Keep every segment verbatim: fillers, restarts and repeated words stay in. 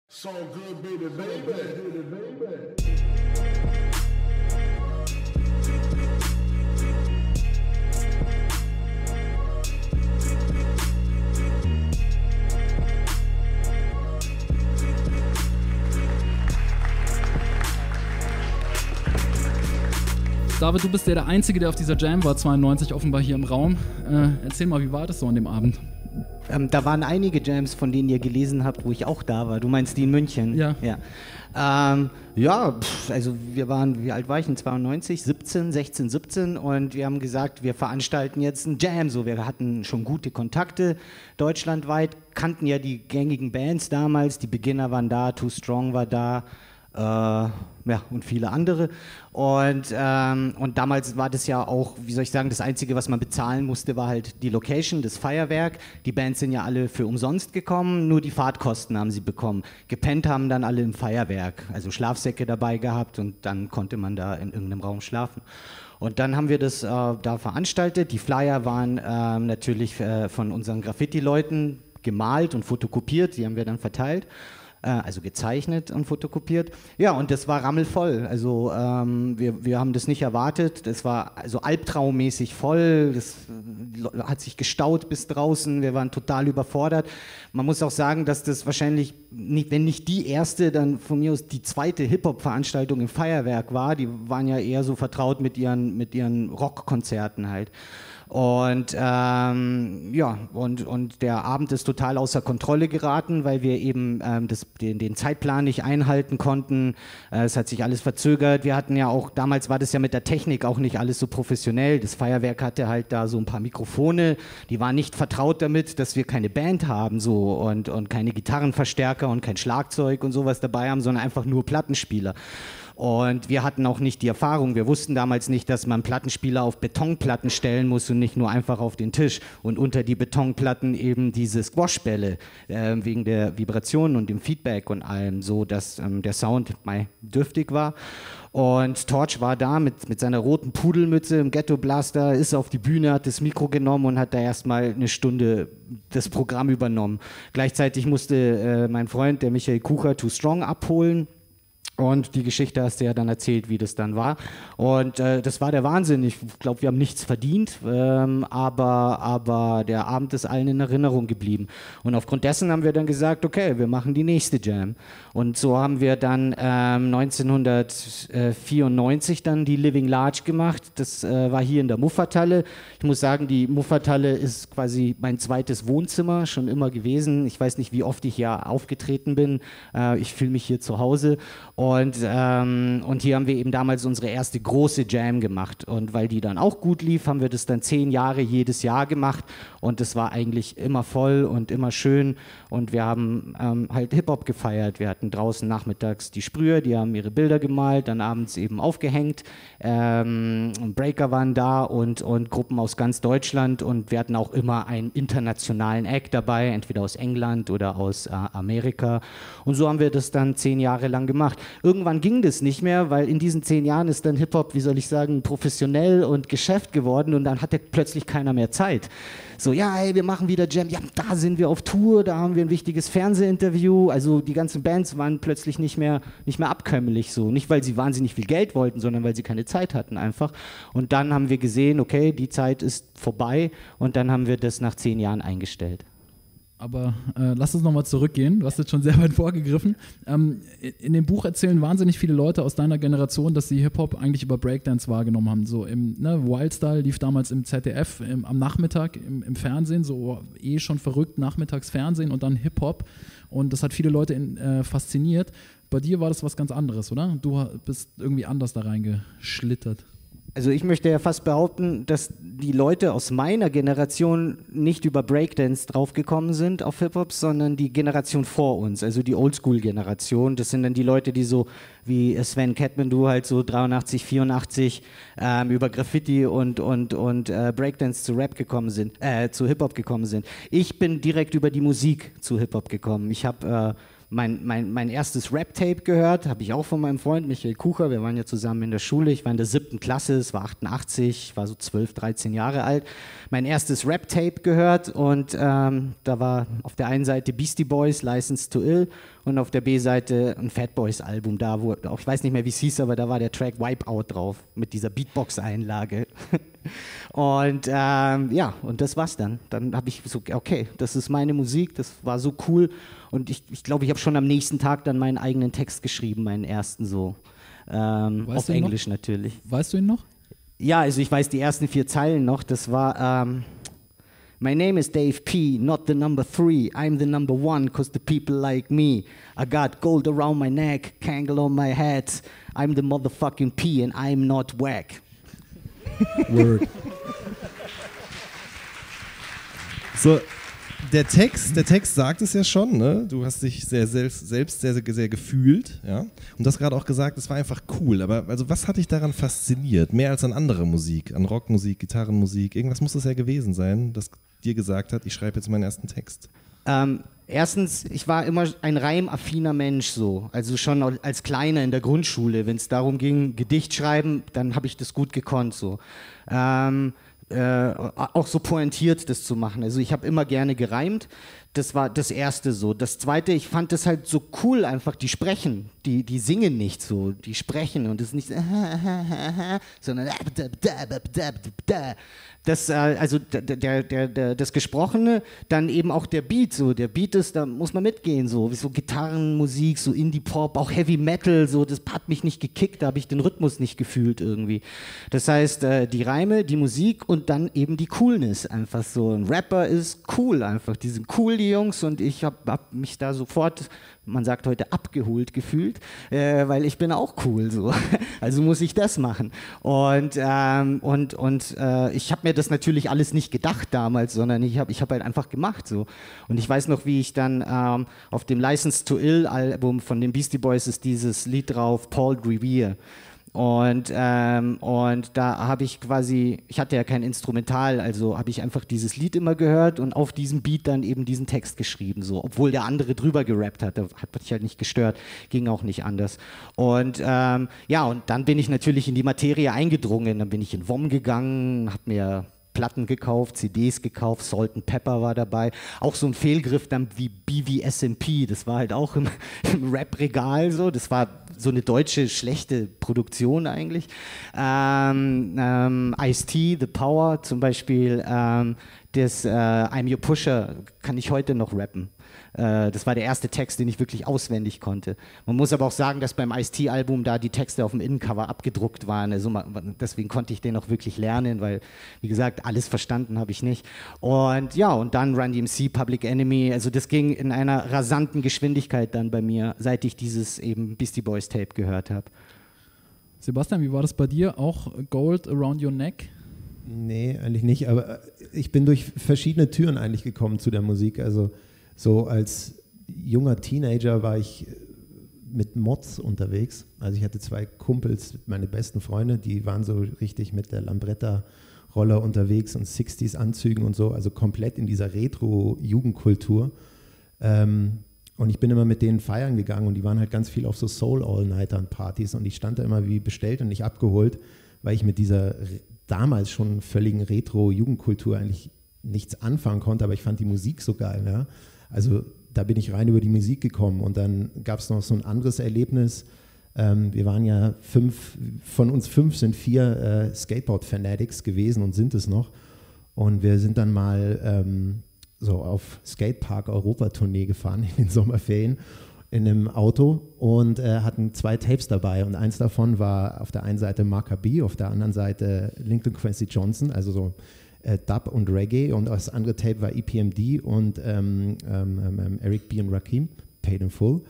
So good, baby, baby, baby, baby. David, du bist ja der Einzige, der auf dieser Jam war, zweiundneunzig, offenbar hier im Raum. Äh, erzähl mal, wie war das so an dem Abend? Ähm, da waren einige Jams, von denen ihr gelesen habt, wo ich auch da war. Du meinst die in München? Ja. Ja, ähm, ja pff, also wir waren, wie alt war ich? In zweiundneunzig? siebzehn, sechzehn, siebzehn und wir haben gesagt, wir veranstalten jetzt einen Jam. So, wir hatten schon gute Kontakte deutschlandweit, kannten ja die gängigen Bands damals, die Beginner waren da, Too Strong war da. Äh, ja, und viele andere. Und, ähm, und damals war das ja auch, wie soll ich sagen, das Einzige, was man bezahlen musste, war halt die Location, das Feuerwerk. Die Bands sind ja alle für umsonst gekommen, nur die Fahrtkosten haben sie bekommen. Gepennt haben dann alle im Feuerwerk, also Schlafsäcke dabei gehabt und dann konnte man da in irgendeinem Raum schlafen. Und dann haben wir das äh, da veranstaltet. Die Flyer waren äh, natürlich äh, von unseren Graffiti-Leuten gemalt und fotokopiert, die haben wir dann verteilt. Also gezeichnet und fotokopiert. Ja, und das war rammelvoll. Also ähm, wir, wir haben das nicht erwartet. Das war also albtraummäßig voll. Das äh, hat sich gestaut bis draußen. Wir waren total überfordert. Man muss auch sagen, dass das wahrscheinlich, nicht, wenn nicht die erste, dann von mir aus die zweite Hip-Hop-Veranstaltung im Feuerwerk war. Die waren ja eher so vertraut mit ihren, mit ihren Rockkonzerten halt. Und ähm, ja, und, und der Abend ist total außer Kontrolle geraten, weil wir eben ähm, das, den, den Zeitplan nicht einhalten konnten. Äh, es hat sich alles verzögert. Wir hatten ja auch, damals war das ja mit der Technik auch nicht alles so professionell. Das Feuerwerk hatte halt da so ein paar Mikrofone, die waren nicht vertraut damit, dass wir keine Band haben so und, und keine Gitarrenverstärker und kein Schlagzeug und sowas dabei haben, sondern einfach nur Plattenspieler. Und wir hatten auch nicht die Erfahrung, wir wussten damals nicht, dass man Plattenspieler auf Betonplatten stellen muss und nicht nur einfach auf den Tisch und unter die Betonplatten eben diese Squashbälle äh, wegen der Vibrationen und dem Feedback und allem, so dass ähm, der Sound mal dürftig war. Und Torch war da mit, mit seiner roten Pudelmütze im Ghetto Blaster, ist auf die Bühne, hat das Mikro genommen und hat da erstmal eine Stunde das Programm übernommen. Gleichzeitig musste äh, mein Freund, der Michael Kucher, Too Strong abholen. Und die Geschichte hast du ja dann erzählt, wie das dann war. Und äh, das war der Wahnsinn. Ich glaube, wir haben nichts verdient, ähm, aber, aber der Abend ist allen in Erinnerung geblieben. Und aufgrund dessen haben wir dann gesagt, okay, wir machen die nächste Jam. Und so haben wir dann ähm, neunzehnhundertvierundneunzig dann die Living Large gemacht. Das äh, war hier in der Muffathalle. Ich muss sagen, die Muffathalle ist quasi mein zweites Wohnzimmer, schon immer gewesen. Ich weiß nicht, wie oft ich hier aufgetreten bin. Äh, ich fühle mich hier zu Hause. Und, ähm, und hier haben wir eben damals unsere erste große Jam gemacht. Und weil die dann auch gut lief, haben wir das dann zehn Jahre jedes Jahr gemacht. Und das war eigentlich immer voll und immer schön. Und wir haben ähm, halt Hip-Hop gefeiert. Wir hatten draußen nachmittags die Sprüher, die haben ihre Bilder gemalt, dann abends eben aufgehängt. Ähm, Breaker waren da und, und Gruppen aus ganz Deutschland. Und wir hatten auch immer einen internationalen Act dabei, entweder aus England oder aus äh, Amerika. Und so haben wir das dann zehn Jahre lang gemacht. Irgendwann ging das nicht mehr, weil in diesen zehn Jahren ist dann Hip-Hop, wie soll ich sagen, professionell und Geschäft geworden und dann hatte plötzlich keiner mehr Zeit. So, ja, hey, wir machen wieder Jam, ja, da sind wir auf Tour, da haben wir ein wichtiges Fernsehinterview, also die ganzen Bands waren plötzlich nicht mehr, nicht mehr abkömmlich so, nicht weil sie wahnsinnig viel Geld wollten, sondern weil sie keine Zeit hatten einfach. Und dann haben wir gesehen, okay, die Zeit ist vorbei und dann haben wir das nach zehn Jahren eingestellt. Aber äh, lass uns nochmal zurückgehen. Du hast jetzt schon sehr weit vorgegriffen. Ähm, in dem Buch erzählen wahnsinnig viele Leute aus deiner Generation, dass sie Hip-Hop eigentlich über Breakdance wahrgenommen haben. So im ne, Wildstyle lief damals im Z D F im, am Nachmittag im, im Fernsehen, so eh schon verrückt, Nachmittagsfernsehen und dann Hip-Hop. Und das hat viele Leute in, äh, fasziniert. Bei dir war das was ganz anderes, oder? Du bist irgendwie anders da reingeschlittert. Also ich möchte ja fast behaupten, dass die Leute aus meiner Generation nicht über Breakdance draufgekommen sind auf Hip-Hop, sondern die Generation vor uns, also die Oldschool-Generation. Das sind dann die Leute, die so wie Sven Catmandu halt so dreiundachtzig, vierundachtzig ähm, über Graffiti und, und, und äh, Breakdance zu Rap gekommen sind, äh, zu Hip-Hop gekommen sind. Ich bin direkt über die Musik zu Hip-Hop gekommen. Ich habe äh, Mein, mein, mein erstes Rap-Tape gehört, habe ich auch von meinem Freund Michael Kucher, wir waren ja zusammen in der Schule, ich war in der siebten Klasse, es war achtundachtzig, ich war so zwölf, dreizehn Jahre alt, mein erstes Rap-Tape gehört und ähm, da war auf der einen Seite Beastie Boys, License to Ill und auf der B-Seite ein Fatboys Album, da wo, auch ich weiß nicht mehr wie es hieß, aber da war der Track Wipeout drauf mit dieser Beatbox-Einlage. Und ähm, ja, und das war's dann. Dann habe ich so, okay, das ist meine Musik, das war so cool und ich glaube, ich, glaub, ich habe schon am nächsten Tag dann meinen eigenen Text geschrieben, meinen ersten so, ähm, auf Englisch natürlich. Weißt du ihn noch? Ja, also ich weiß die ersten vier Zeilen noch, das war ähm, My name is Dave P, not the number three. I'm the number one, cause the people like me. I got gold around my neck, Kangle on my head. I'm the motherfucking P and I'm not whack. Word. So, der Text, der Text sagt es ja schon, ne? Du hast dich sehr selbst, selbst sehr, sehr, sehr gefühlt, ja. Und du hast gerade auch gesagt, es war einfach cool. Aber also was hat dich daran fasziniert? Mehr als an andere Musik, an Rockmusik, Gitarrenmusik? Irgendwas muss es ja gewesen sein, das dir gesagt hat, ich schreibe jetzt meinen ersten Text. Ähm, erstens, ich war immer ein reimaffiner Mensch so, also schon als Kleiner in der Grundschule, wenn es darum ging, Gedicht schreiben, dann habe ich das gut gekonnt so. Ähm, äh, auch so pointiert das zu machen, also ich habe immer gerne gereimt, das war das Erste so. Das Zweite, ich fand das halt so cool einfach, die sprechen, die, die singen nicht so, die sprechen und es ist nicht so, sondern das, also der, der, der, der, das Gesprochene, dann eben auch der Beat, so, der Beat ist, da muss man mitgehen, so, wie so Gitarrenmusik, so Indie-Pop, auch Heavy Metal, so, das hat mich nicht gekickt, da habe ich den Rhythmus nicht gefühlt irgendwie. Das heißt, die Reime, die Musik und dann eben die Coolness, einfach so, ein Rapper ist cool einfach, die sind cool, die Jungs, und ich habe hab mich da sofort, man sagt heute, abgeholt gefühlt, äh, weil ich bin auch cool, so, also muss ich das machen. Und, ähm, und, und äh, ich habe mir das natürlich alles nicht gedacht damals, sondern ich habe ich hab halt einfach gemacht, so. Und ich weiß noch, wie ich dann ähm, auf dem License to Ill Album von den Beastie Boys ist dieses Lied drauf, Paul Revere. Und, ähm, und da habe ich quasi, ich hatte ja kein Instrumental, also habe ich einfach dieses Lied immer gehört und auf diesem Beat dann eben diesen Text geschrieben, so, obwohl der andere drüber gerappt hat, da hat mich halt nicht gestört, ging auch nicht anders. Und ähm, ja, und dann bin ich natürlich in die Materie eingedrungen, dann bin ich in W O M gegangen, habe mir Platten gekauft, C Ds gekauft, Salt and Pepper war dabei, auch so ein Fehlgriff dann wie B V S M P, das war halt auch im, im Rap-Regal so, das war so eine deutsche schlechte Produktion eigentlich. Ähm, ähm, Ice-T, The Power zum Beispiel, ähm, das äh, I'm Your Pusher kann ich heute noch rappen. Äh, das war der erste Text, den ich wirklich auswendig konnte. Man muss aber auch sagen, dass beim Ice-T-Album da die Texte auf dem Innencover abgedruckt waren. Also man, deswegen konnte ich den auch wirklich lernen, weil, wie gesagt, alles verstanden habe ich nicht. Und ja, und dann Run D M C, Public Enemy. Also das ging in einer rasanten Geschwindigkeit dann bei mir, seit ich dieses eben Beastie Boys Tape gehört habe. Sebastian, wie war das bei dir? Auch Gold Around Your Neck? Nee, eigentlich nicht, aber ich bin durch verschiedene Türen eigentlich gekommen zu der Musik. Also so als junger Teenager war ich mit Mods unterwegs. Also ich hatte zwei Kumpels, meine besten Freunde, die waren so richtig mit der Lambretta-Roller unterwegs und sechziger-Anzügen und so, also komplett in dieser Retro-Jugendkultur. Ähm, und ich bin immer mit denen feiern gegangen und die waren halt ganz viel auf so Soul-All-Nightern-Partys und ich stand da immer wie bestellt und nicht abgeholt, weil ich mit dieser damals schon völligen Retro-Jugendkultur eigentlich nichts anfangen konnte, aber ich fand die Musik so geil, ja. Also da bin ich rein über die Musik gekommen und dann gab es noch so ein anderes Erlebnis. Ähm, wir waren ja fünf, von uns fünf sind vier äh, Skateboard-Fanatics gewesen und sind es noch. Und wir sind dann mal ähm, so auf Skatepark-Europa-Tournee gefahren in den Sommerferien in einem Auto und äh, hatten zwei Tapes dabei und eins davon war auf der einen Seite Marka B, auf der anderen Seite Lincoln Quincy Johnson, also so äh, Dub und Reggae, und das andere Tape war E P M D und ähm, ähm, ähm, Eric B. und Rakim, Paid in Full.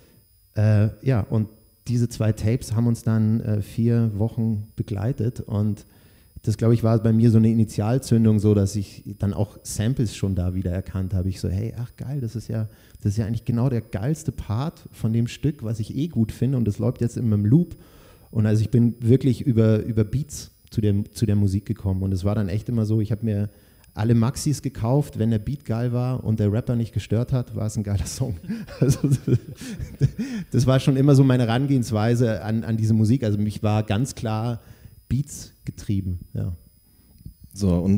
Äh, ja, und diese zwei Tapes haben uns dann äh, vier Wochen begleitet und das, glaube ich, war bei mir so eine Initialzündung, so dass ich dann auch Samples schon da wieder erkannt habe. Ich so, hey, ach geil, das ist ja, das ist ja eigentlich genau der geilste Part von dem Stück, was ich eh gut finde, und das läuft jetzt in meinem Loop. Und also ich bin wirklich über, über Beats zu der, zu der Musik gekommen und es war dann echt immer so, ich habe mir alle Maxis gekauft, wenn der Beat geil war und der Rapper nicht gestört hat, war es ein geiler Song. Also das war schon immer so meine Herangehensweise an, an diese Musik. Also mich war ganz klar Beats getrieben, ja. So, und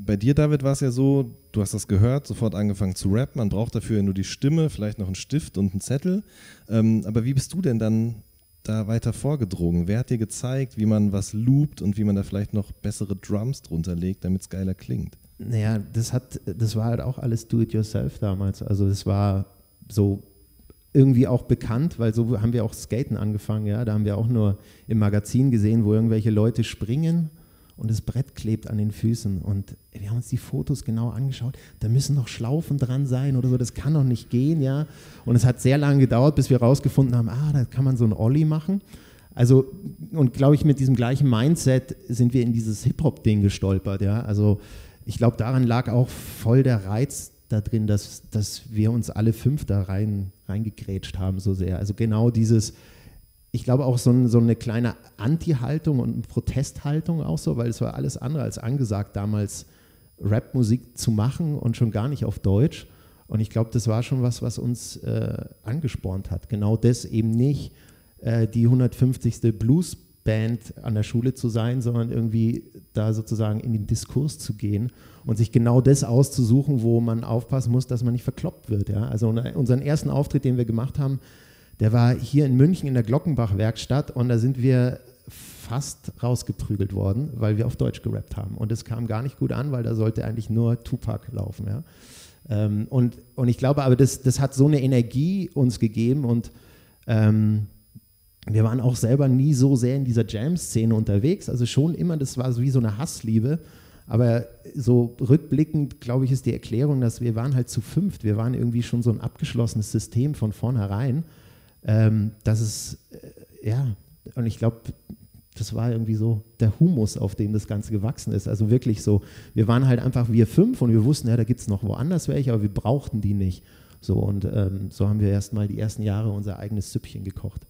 bei dir, David, war es ja so, du hast das gehört, sofort angefangen zu rappen, man braucht dafür ja nur die Stimme, vielleicht noch einen Stift und einen Zettel. Ähm, aber wie bist du denn dann da weiter vorgedrungen? Wer hat dir gezeigt, wie man was loopt und wie man da vielleicht noch bessere Drums drunter legt, damit es geiler klingt? Naja, das hat, das war halt auch alles do-it-yourself damals. Also es war so irgendwie auch bekannt, weil so haben wir auch Skaten angefangen, ja. Da haben wir auch nur im Magazin gesehen, wo irgendwelche Leute springen und das Brett klebt an den Füßen. Und wir haben uns die Fotos genau angeschaut. Da müssen noch Schlaufen dran sein oder so, das kann doch nicht gehen, ja. Und es hat sehr lange gedauert, bis wir rausgefunden haben, ah, da kann man so einen Ollie machen. Also, und glaube ich, mit diesem gleichen Mindset sind wir in dieses Hip-Hop-Ding gestolpert, ja. Also ich glaube, daran lag auch voll der Reiz da drin, dass, dass wir uns alle fünf da rein, reingegrätscht haben so sehr. Also genau dieses, ich glaube auch so, ein, so eine kleine Anti-Haltung und eine Protesthaltung auch so, weil es war alles andere als angesagt, damals Rap-Musik zu machen und schon gar nicht auf Deutsch. Und ich glaube, das war schon was, was uns äh, angespornt hat. Genau das eben nicht äh, die hundertfünfzigste Blues Band an der Schule zu sein, sondern irgendwie da sozusagen in den Diskurs zu gehen und sich genau das auszusuchen, wo man aufpassen muss, dass man nicht verkloppt wird. Ja? Also unseren ersten Auftritt, den wir gemacht haben, der war hier in München in der Glockenbach-Werkstatt und da sind wir fast rausgeprügelt worden, weil wir auf Deutsch gerappt haben. Und das kam gar nicht gut an, weil da sollte eigentlich nur Tupac laufen. Ja? Ähm, und, und ich glaube aber, das, das hat so eine Energie uns gegeben und ähm, wir waren auch selber nie so sehr in dieser Jam-Szene unterwegs, also schon immer, das war so wie so eine Hassliebe, aber so rückblickend, glaube ich, ist die Erklärung, dass wir waren halt zu fünft, wir waren irgendwie schon so ein abgeschlossenes System von vornherein, ähm, dass es, äh, ja, und ich glaube, das war irgendwie so der Humus, auf dem das Ganze gewachsen ist, also wirklich so, wir waren halt einfach wir fünf und wir wussten, ja, da gibt es noch woanders welche, aber wir brauchten die nicht, so und ähm, so haben wir erst mal die ersten Jahre unser eigenes Süppchen gekocht.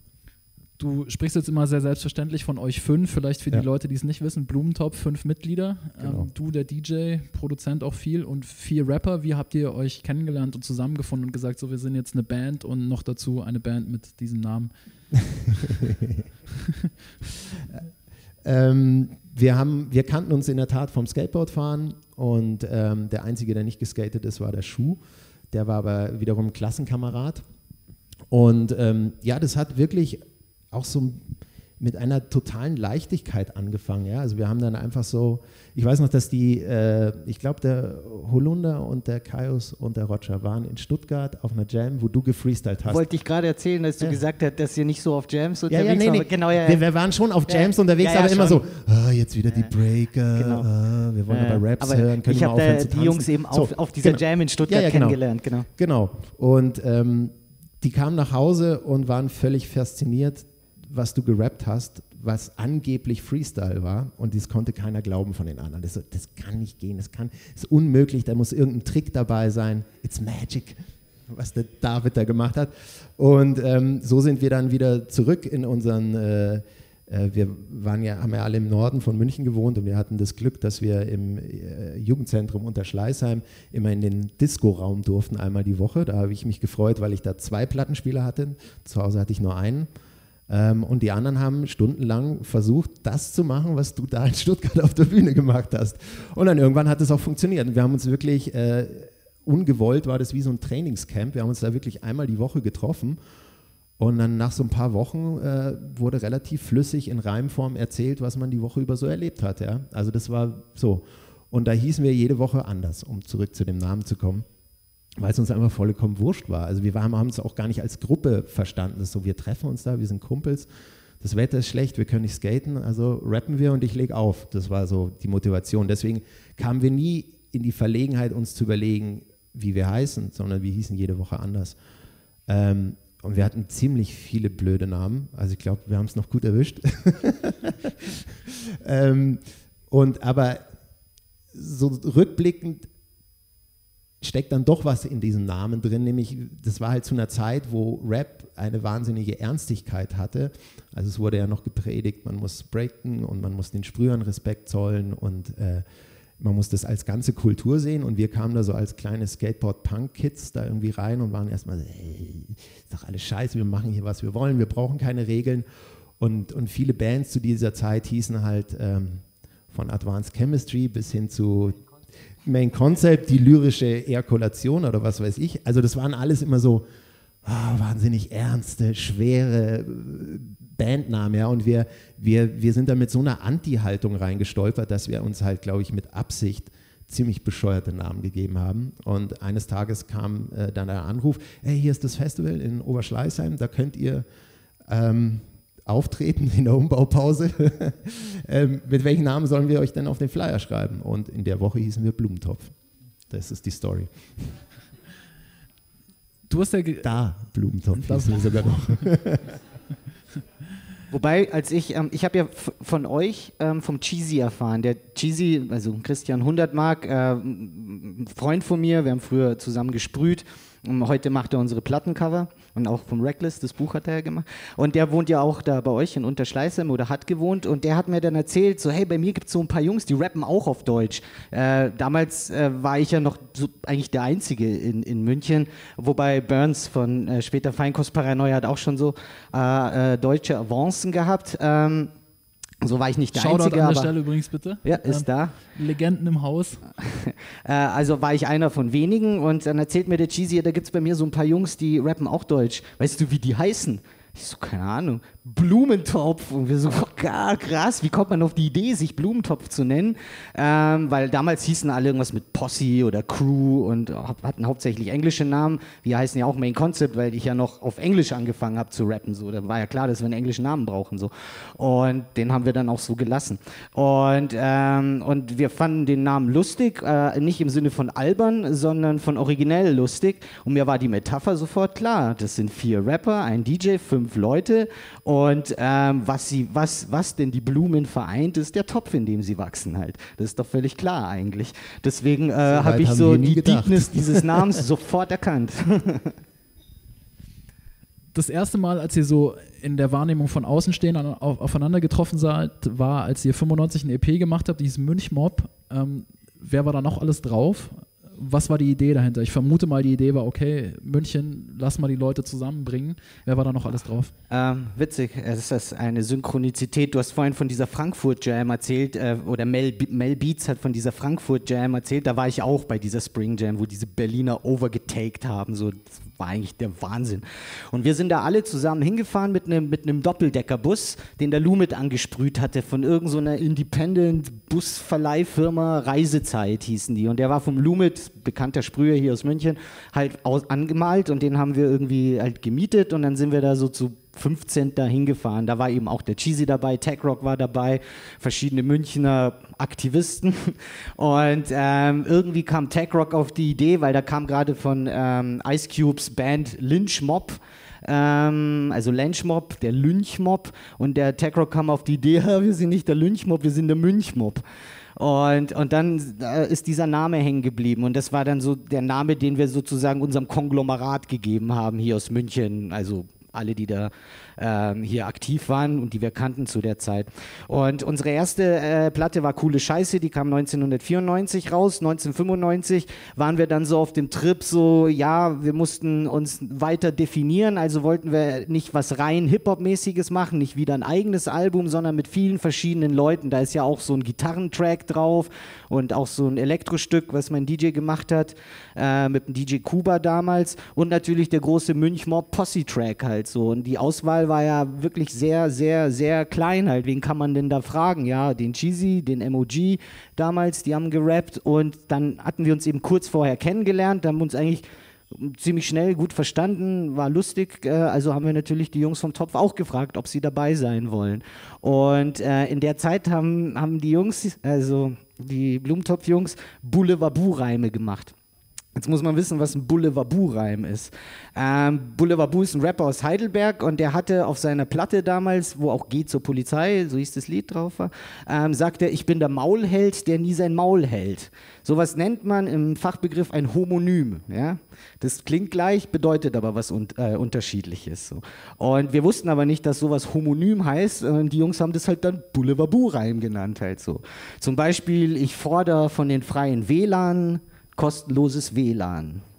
Du sprichst jetzt immer sehr selbstverständlich von euch fünf, vielleicht für ja. die Leute, die es nicht wissen, Blumentopf, fünf Mitglieder, Genau. ähm, du der D J, Produzent auch viel und vier Rapper. Wie habt ihr euch kennengelernt und zusammengefunden und gesagt, so wir sind jetzt eine Band und noch dazu eine Band mit diesem Namen? ähm, wir, haben, wir kannten uns in der Tat vom Skateboardfahren und ähm, der Einzige, der nicht geskatet ist, war der Schuh. Der war aber wiederum ein Klassenkamerad. Und ähm, ja, das hat wirklich auch so mit einer totalen Leichtigkeit angefangen. Ja? Also wir haben dann einfach so, ich weiß noch, dass die, äh, ich glaube der Holunder und der Kaius und der Roger waren in Stuttgart auf einer Jam, wo du gefreestylt hast. Wollte ich gerade erzählen, dass du ja. gesagt hast, dass ihr nicht so auf Jams unterwegs ja, ja, nee, nee. wart. Genau, ja, ja. Wir, wir waren schon auf Jams ja. unterwegs, ja, ja, aber immer schon. so, ah, jetzt wieder die Breaker, genau. ah, wir wollen ja, aber Raps aber hören, können ich wir mal aufhören da zu tanzen. Die Jungs eben so, auf, auf dieser genau. Jam in Stuttgart ja, ja, genau. kennengelernt. Genau. Genau. Und ähm, die kamen nach Hause und waren völlig fasziniert, was du gerappt hast, was angeblich Freestyle war und das konnte keiner glauben von den anderen. Das, das kann nicht gehen, das kann, ist unmöglich, da muss irgendein Trick dabei sein. It's magic, was der David da gemacht hat. Und ähm, so sind wir dann wieder zurück in unseren, äh, äh, wir waren ja, haben ja alle im Norden von München gewohnt und wir hatten das Glück, dass wir im äh, Jugendzentrum Unterschleißheim immer in den Disco-Raum durften, einmal die Woche. Da habe ich mich gefreut, weil ich da zwei Plattenspieler hatte. Zu Hause hatte ich nur einen. Ähm, und die anderen haben stundenlang versucht, das zu machen, was du da in Stuttgart auf der Bühne gemacht hast. Und dann irgendwann hat es auch funktioniert. Und wir haben uns wirklich, äh, ungewollt war das wie so ein Trainingscamp. Wir haben uns da wirklich einmal die Woche getroffen. Und dann nach so ein paar Wochen äh, wurde relativ flüssig in Reimform erzählt, was man die Woche über so erlebt hat. Ja? Also das war so. Und da hießen wir jede Woche anders, um zurück zu dem Namen zu kommen. Weil es uns einfach vollkommen wurscht war. Also wir haben es auch gar nicht als Gruppe verstanden. Das ist so, wir treffen uns da, wir sind Kumpels, das Wetter ist schlecht, wir können nicht skaten, also rappen wir und ich lege auf. Das war so die Motivation. Deswegen kamen wir nie in die Verlegenheit, uns zu überlegen, wie wir heißen, sondern wir hießen jede Woche anders. Ähm, und wir hatten ziemlich viele blöde Namen. Also ich glaube, wir haben es noch gut erwischt. ähm, und aber so rückblickend steckt dann doch was in diesem Namen drin, nämlich das war halt zu einer Zeit, wo Rap eine wahnsinnige Ernstigkeit hatte. Also es wurde ja noch gepredigt, man muss breaken und man muss den Sprühern Respekt zollen und äh, man muss das als ganze Kultur sehen und wir kamen da so als kleine Skateboard-Punk-Kids da irgendwie rein und waren erstmal so, ey, ist doch alles scheiße, wir machen hier, was wir wollen, wir brauchen keine Regeln und, und viele Bands zu dieser Zeit hießen halt ähm, von Advanced Chemistry bis hin zu Main Concept, die lyrische Ejakulation oder was weiß ich. Also das waren alles immer so oh, wahnsinnig ernste, schwere Bandnamen. Ja? Und wir, wir, wir sind da mit so einer Anti-Haltung reingestolpert, dass wir uns halt, glaube ich, mit Absicht ziemlich bescheuerte Namen gegeben haben. Und eines Tages kam äh, dann der Anruf, hey, hier ist das Festival in Oberschleißheim, da könnt ihr ähm, auftreten in der Umbaupause. ähm, mit welchen Namen sollen wir euch denn auf den Flyer schreiben? Und in der Woche hießen wir Blumentopf. Das ist die Story. Du hast ja ge- Da Blumentopf Da hießen wir sogar noch. Wobei, als ich, ähm, ich habe ja f- von euch ähm, vom Cheesy erfahren. Der Cheesy, also Christian Hundertmark, äh, ein Freund von mir, wir haben früher zusammen gesprüht. Und heute macht er unsere Plattencover und auch vom Reckless, das Buch hat er ja gemacht. Und der wohnt ja auch da bei euch in Unterschleißheim oder hat gewohnt. Und der hat mir dann erzählt, so hey, bei mir gibt es so ein paar Jungs, die rappen auch auf Deutsch. Äh, damals äh, war ich ja noch so eigentlich der Einzige in, in München, wobei Burns von äh, später Feinkostparanoia hat auch schon so äh, äh, deutsche Avancen gehabt. Ähm, so war ich nicht der Shoutout Einzige, an der aber Stelle übrigens bitte. ja, ist Ähm, da. Legenden im Haus. Äh, also war ich einer von wenigen und dann erzählt mir der Cheesy, da gibt es bei mir so ein paar Jungs, die rappen auch Deutsch. Weißt du, wie die heißen? Ich so, keine Ahnung. Blumentopf. Und wir so, oh, krass, wie kommt man auf die Idee, sich Blumentopf zu nennen? Ähm, weil damals hießen alle irgendwas mit Posse oder Crew und hatten hauptsächlich englische Namen. Wir heißen ja auch Main Concept, weil ich ja noch auf Englisch angefangen habe zu rappen. So. Da war ja klar, dass wir einen englischen Namen brauchen. So. Und den haben wir dann auch so gelassen. Und, ähm, und wir fanden den Namen lustig, äh, nicht im Sinne von albern, sondern von originell lustig. Und mir war die Metapher sofort klar. Das sind vier Rapper, ein D J, fünf Leute. Und ähm, was, sie, was, was denn die Blumen vereint, ist der Topf, in dem sie wachsen halt. Das ist doch völlig klar eigentlich. Deswegen äh, habe ich haben so wir nie die gedacht. Deepness dieses Namens sofort erkannt. Das erste Mal, als ihr so in der Wahrnehmung von Außenstehenden auf, aufeinander getroffen seid, war, als ihr fünfundneunzig ein E P gemacht habt, dieses Münch-Mob. Ähm, wer war da noch alles drauf? Was war die Idee dahinter? Ich vermute mal, die Idee war, okay, München, lass mal die Leute zusammenbringen. Wer war da noch alles drauf? Ähm, witzig, es ist eine Synchronizität. Du hast vorhin von dieser Frankfurt Jam erzählt, äh, oder Mel, Mel Beats hat von dieser Frankfurt Jam erzählt. Da war ich auch bei dieser Spring Jam, wo diese Berliner overgetaked haben. So, das war eigentlich der Wahnsinn. Und wir sind da alle zusammen hingefahren mit einem mit einem Doppeldeckerbus, den der Lumit angesprüht hatte, von irgendeiner so Independent-Busverleihfirma. Reisezeit hießen die. Und der war vom Lumit, bekannter Sprüher hier aus München, halt aus, angemalt und den haben wir irgendwie halt gemietet und dann sind wir da so zu fünfzehn da hingefahren. Da war eben auch der Cheesy dabei, Tech Rock war dabei, verschiedene Münchner Aktivisten und ähm, irgendwie kam Tech Rock auf die Idee, weil da kam gerade von ähm, Ice Cubes Band Lynch Mob, ähm, also Lynch Mob, der Lynch Mob und der Tech Rock kam auf die Idee, wir sind nicht der Lynch Mob, wir sind der Münch Mob. Und, und dann äh, ist dieser Name hängen geblieben und das war dann so der Name, den wir sozusagen unserem Konglomerat gegeben haben hier aus München, also alle, die da ähm, hier aktiv waren und die wir kannten zu der Zeit. Und unsere erste äh, Platte war Coole Scheiße, die kam neunzehnhundertvierundneunzig raus. neunzehnhundertfünfundneunzig waren wir dann so auf dem Trip so, ja, wir mussten uns weiter definieren, also wollten wir nicht was rein Hip-Hop-mäßiges machen, nicht wieder ein eigenes Album, sondern mit vielen verschiedenen Leuten. Da ist ja auch so ein Gitarrentrack drauf und auch so ein Elektrostück, was mein D J gemacht hat, äh, mit dem D J Kuba damals und natürlich der große Münch-Mob Posse-Track halt so. Und die Auswahl war ja wirklich sehr, sehr, sehr klein halt. Wen kann man denn da fragen? Ja, den Cheesy, den M O G damals, die haben gerappt und dann hatten wir uns eben kurz vorher kennengelernt, haben uns eigentlich ziemlich schnell gut verstanden, war lustig, äh, also haben wir natürlich die Jungs vom Topf auch gefragt, ob sie dabei sein wollen. Und äh, in der Zeit haben, haben die Jungs, also die Blumentopf-Jungs, Boulevard-Reime gemacht. Jetzt muss man wissen, was ein Boulevard-Reim ist. Ähm, Boulevard ist ein Rapper aus Heidelberg und der hatte auf seiner Platte damals, wo auch Geh zur Polizei, so hieß das Lied drauf war, ähm, sagt er, ich bin der Maulheld, der nie sein Maul hält. Sowas nennt man im Fachbegriff ein Homonym. Ja? Das klingt gleich, bedeutet aber was un äh, Unterschiedliches. So. Und wir wussten aber nicht, dass sowas Homonym heißt. Und die Jungs haben das halt dann Boulevard-Reim genannt. Halt so. Zum Beispiel, ich fordere von den freien W L A N kostenloses W L A N.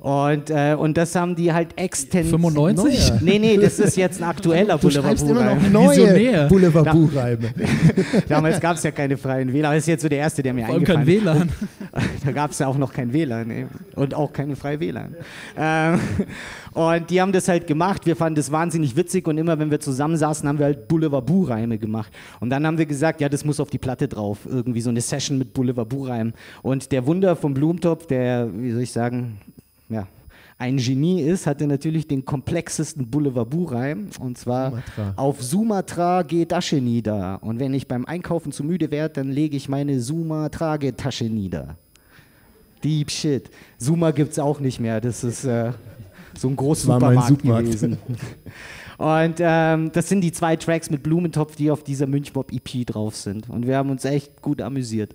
Und, äh, und das haben die halt extensiv. fünfundneunzig? Neuer. Nee, nee, das ist jetzt ein aktueller Du schreibst immer noch Boulevard-Buchreim. neue Visionär. Boulevard-Buchreime. Damals gab es ja keine freien W L A N. Das ist jetzt so der erste, der mir Vor allem kein eingefallen W L A N. Da gab es ja auch noch kein W L A N ey. Und auch keine freie W L A N. Ähm, und die haben das halt gemacht. Wir fanden das wahnsinnig witzig und immer, wenn wir zusammensaßen, haben wir halt Boulevard-Buchreime gemacht. Und dann haben wir gesagt, ja, das muss auf die Platte drauf. Irgendwie so eine Session mit Boulevard-Buchreimen. Und der Wunder vom Blumentopf, der, wie soll ich sagen, ja, ein Genie ist, hatte natürlich den komplexesten Boulevard-Buchreim. Und zwar Sumatra. auf Sumatra geht Asche nieder. Und wenn ich beim Einkaufen zu müde werde, dann lege ich meine Sumatra-Tasche nieder. Deep Shit. Suma gibt es auch nicht mehr. Das ist äh, so ein großer war mein Supermarkt Supermarkt. gewesen. Und ähm, das sind die zwei Tracks mit Blumentopf, die auf dieser Münchmob E P drauf sind. Und wir haben uns echt gut amüsiert.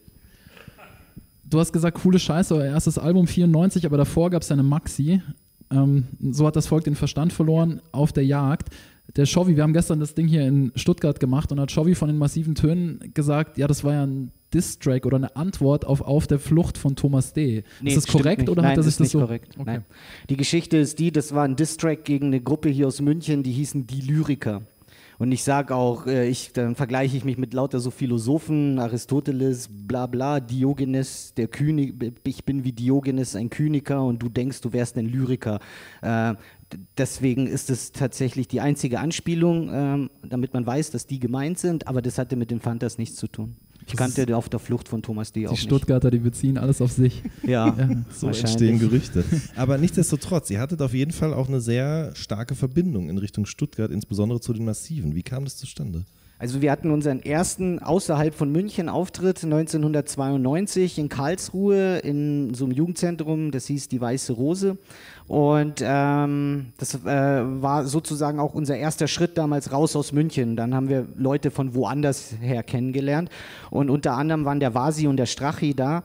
Du hast gesagt, coole Scheiße, euer erstes Album vierundneunzig, aber davor gab es eine Maxi. Ähm, so hat das Volk den Verstand verloren auf der Jagd. Der Shovi, wir haben gestern das Ding hier in Stuttgart gemacht und hat Shovi von den massiven Tönen gesagt, ja, das war ja ein Diss-Track oder eine Antwort auf Auf der Flucht von Thomas D. Nee, ist das stimmt korrekt nicht. oder Nein, hat er sich ist das nicht so... korrekt. Okay. Nein. Die Geschichte ist die, das war ein Diss-Track gegen eine Gruppe hier aus München, die hießen Die Lyriker. Und ich sage auch, äh, ich, dann vergleiche ich mich mit lauter so Philosophen, Aristoteles, bla bla, Diogenes, der Kynik, ich bin wie Diogenes, ein Kyniker und du denkst, du wärst ein Lyriker. Äh, deswegen ist es tatsächlich die einzige Anspielung, ähm, damit man weiß, dass die gemeint sind, aber das hatte mit den Fantas nichts zu tun. Ich Das kannte ist- Auf der Flucht von Thomas D. auch Die Stuttgarter, die beziehen alles auf sich. nicht. Ja, So wahrscheinlich. entstehen Gerüchte. Aber nichtsdestotrotz, ihr hattet auf jeden Fall auch eine sehr starke Verbindung in Richtung Stuttgart, insbesondere zu den Massiven. Wie kam das zustande? Also wir hatten unseren ersten außerhalb von München Auftritt neunzehnhundertzweiundneunzig in Karlsruhe in so einem Jugendzentrum, das hieß Die Weiße Rose. Und ähm, das äh, war sozusagen auch unser erster Schritt damals raus aus München. Dann haben wir Leute von woanders her kennengelernt. Und unter anderem waren der Vasi und der Strachi da.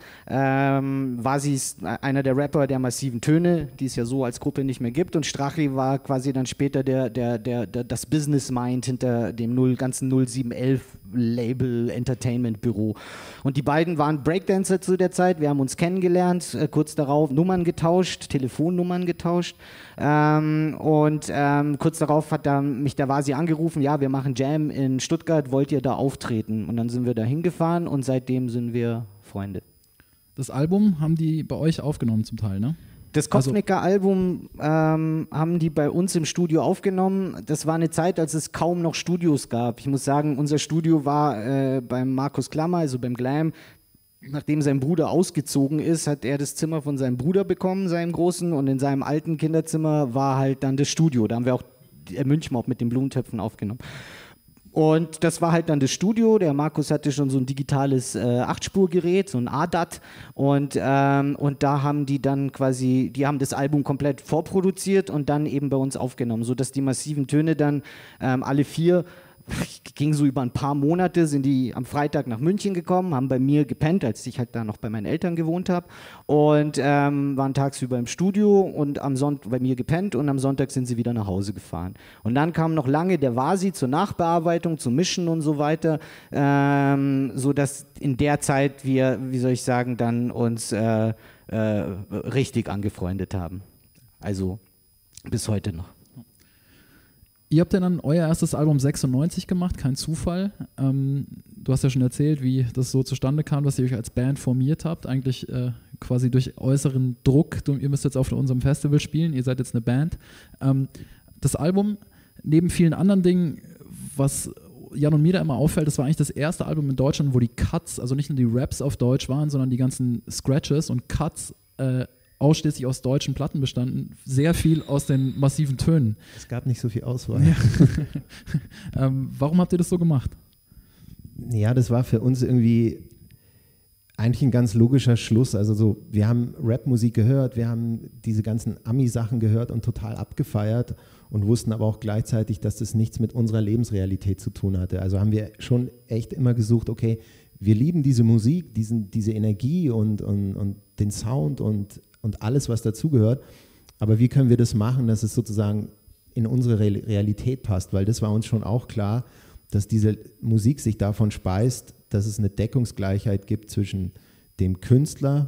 Ähm, Vasi ist einer der Rapper der Massiven Töne, die es ja so als Gruppe nicht mehr gibt. Und Strachi war quasi dann später der, der, der, der, das Business Mind hinter dem null, ganzen null sieben elf Label Entertainment Büro. Und die beiden waren Breakdancer zu der Zeit. Wir haben uns kennengelernt, äh, kurz darauf Nummern getauscht, Telefonnummern getauscht. Ähm, und ähm, kurz darauf hat dann mich der Vasi angerufen, ja, wir machen Jam in Stuttgart, wollt ihr da auftreten? Und dann sind wir da hingefahren und seitdem sind wir Freunde. Das Album haben die bei euch aufgenommen zum Teil, ne? Das Also- Kopfnicker-Album ähm, haben die bei uns im Studio aufgenommen. Das war eine Zeit, als es kaum noch Studios gab. Ich muss sagen, unser Studio war äh, beim Markus Klammer, also beim Glam. Nachdem sein Bruder ausgezogen ist, hat er das Zimmer von seinem Bruder bekommen, seinem Großen. Und in seinem alten Kinderzimmer war halt dann das Studio. Da haben wir auch die Münchmob mit den Blumentöpfen aufgenommen. Und das war halt dann das Studio. Der Markus hatte schon so ein digitales äh, Acht-Spur-Gerät, so ein A D A T. Und, ähm, und da haben die dann quasi, die haben das Album komplett vorproduziert und dann eben bei uns aufgenommen, sodass die massiven Töne dann ähm, alle vier, ging so über ein paar Monate, sind die am Freitag nach München gekommen, haben bei mir gepennt, als ich halt da noch bei meinen Eltern gewohnt habe und ähm, waren tagsüber im Studio und am Sonntag bei mir gepennt und am Sonntag sind sie wieder nach Hause gefahren. Und dann kam noch lange der Vasi zur Nachbearbeitung, zum Mischen und so weiter, ähm, sodass in der Zeit wir, wie soll ich sagen, dann uns äh, äh, richtig angefreundet haben. Also bis heute noch. Ihr habt ja dann euer erstes Album sechsundneunzig gemacht, kein Zufall. Ähm, du hast ja schon erzählt, wie das so zustande kam, dass ihr euch als Band formiert habt, eigentlich äh, quasi durch äußeren Druck. Du, ihr müsst jetzt auf unserem Festival spielen, ihr seid jetzt eine Band. Ähm, das Album, neben vielen anderen Dingen, was Jan und mir da immer auffällt, das war eigentlich das erste Album in Deutschland, wo die Cuts, also nicht nur die Raps auf Deutsch waren, sondern die ganzen Scratches und Cuts äh, ausschließlich aus deutschen Platten bestanden, sehr viel aus den massiven Tönen. Es gab nicht so viel Auswahl. ähm, warum habt ihr das so gemacht? Ja, das war für uns irgendwie eigentlich ein ganz logischer Schluss. Also so, wir haben Rapmusik gehört, wir haben diese ganzen Ami-Sachen gehört und total abgefeiert und wussten aber auch gleichzeitig, dass das nichts mit unserer Lebensrealität zu tun hatte. Also haben wir schon echt immer gesucht, okay, wir lieben diese Musik, diesen, diese Energie und, und, und den Sound und und alles, was dazugehört. Aber wie können wir das machen, dass es sozusagen in unsere Re- Realität passt? Weil das war uns schon auch klar, dass diese Musik sich davon speist, dass es eine Deckungsgleichheit gibt zwischen dem Künstler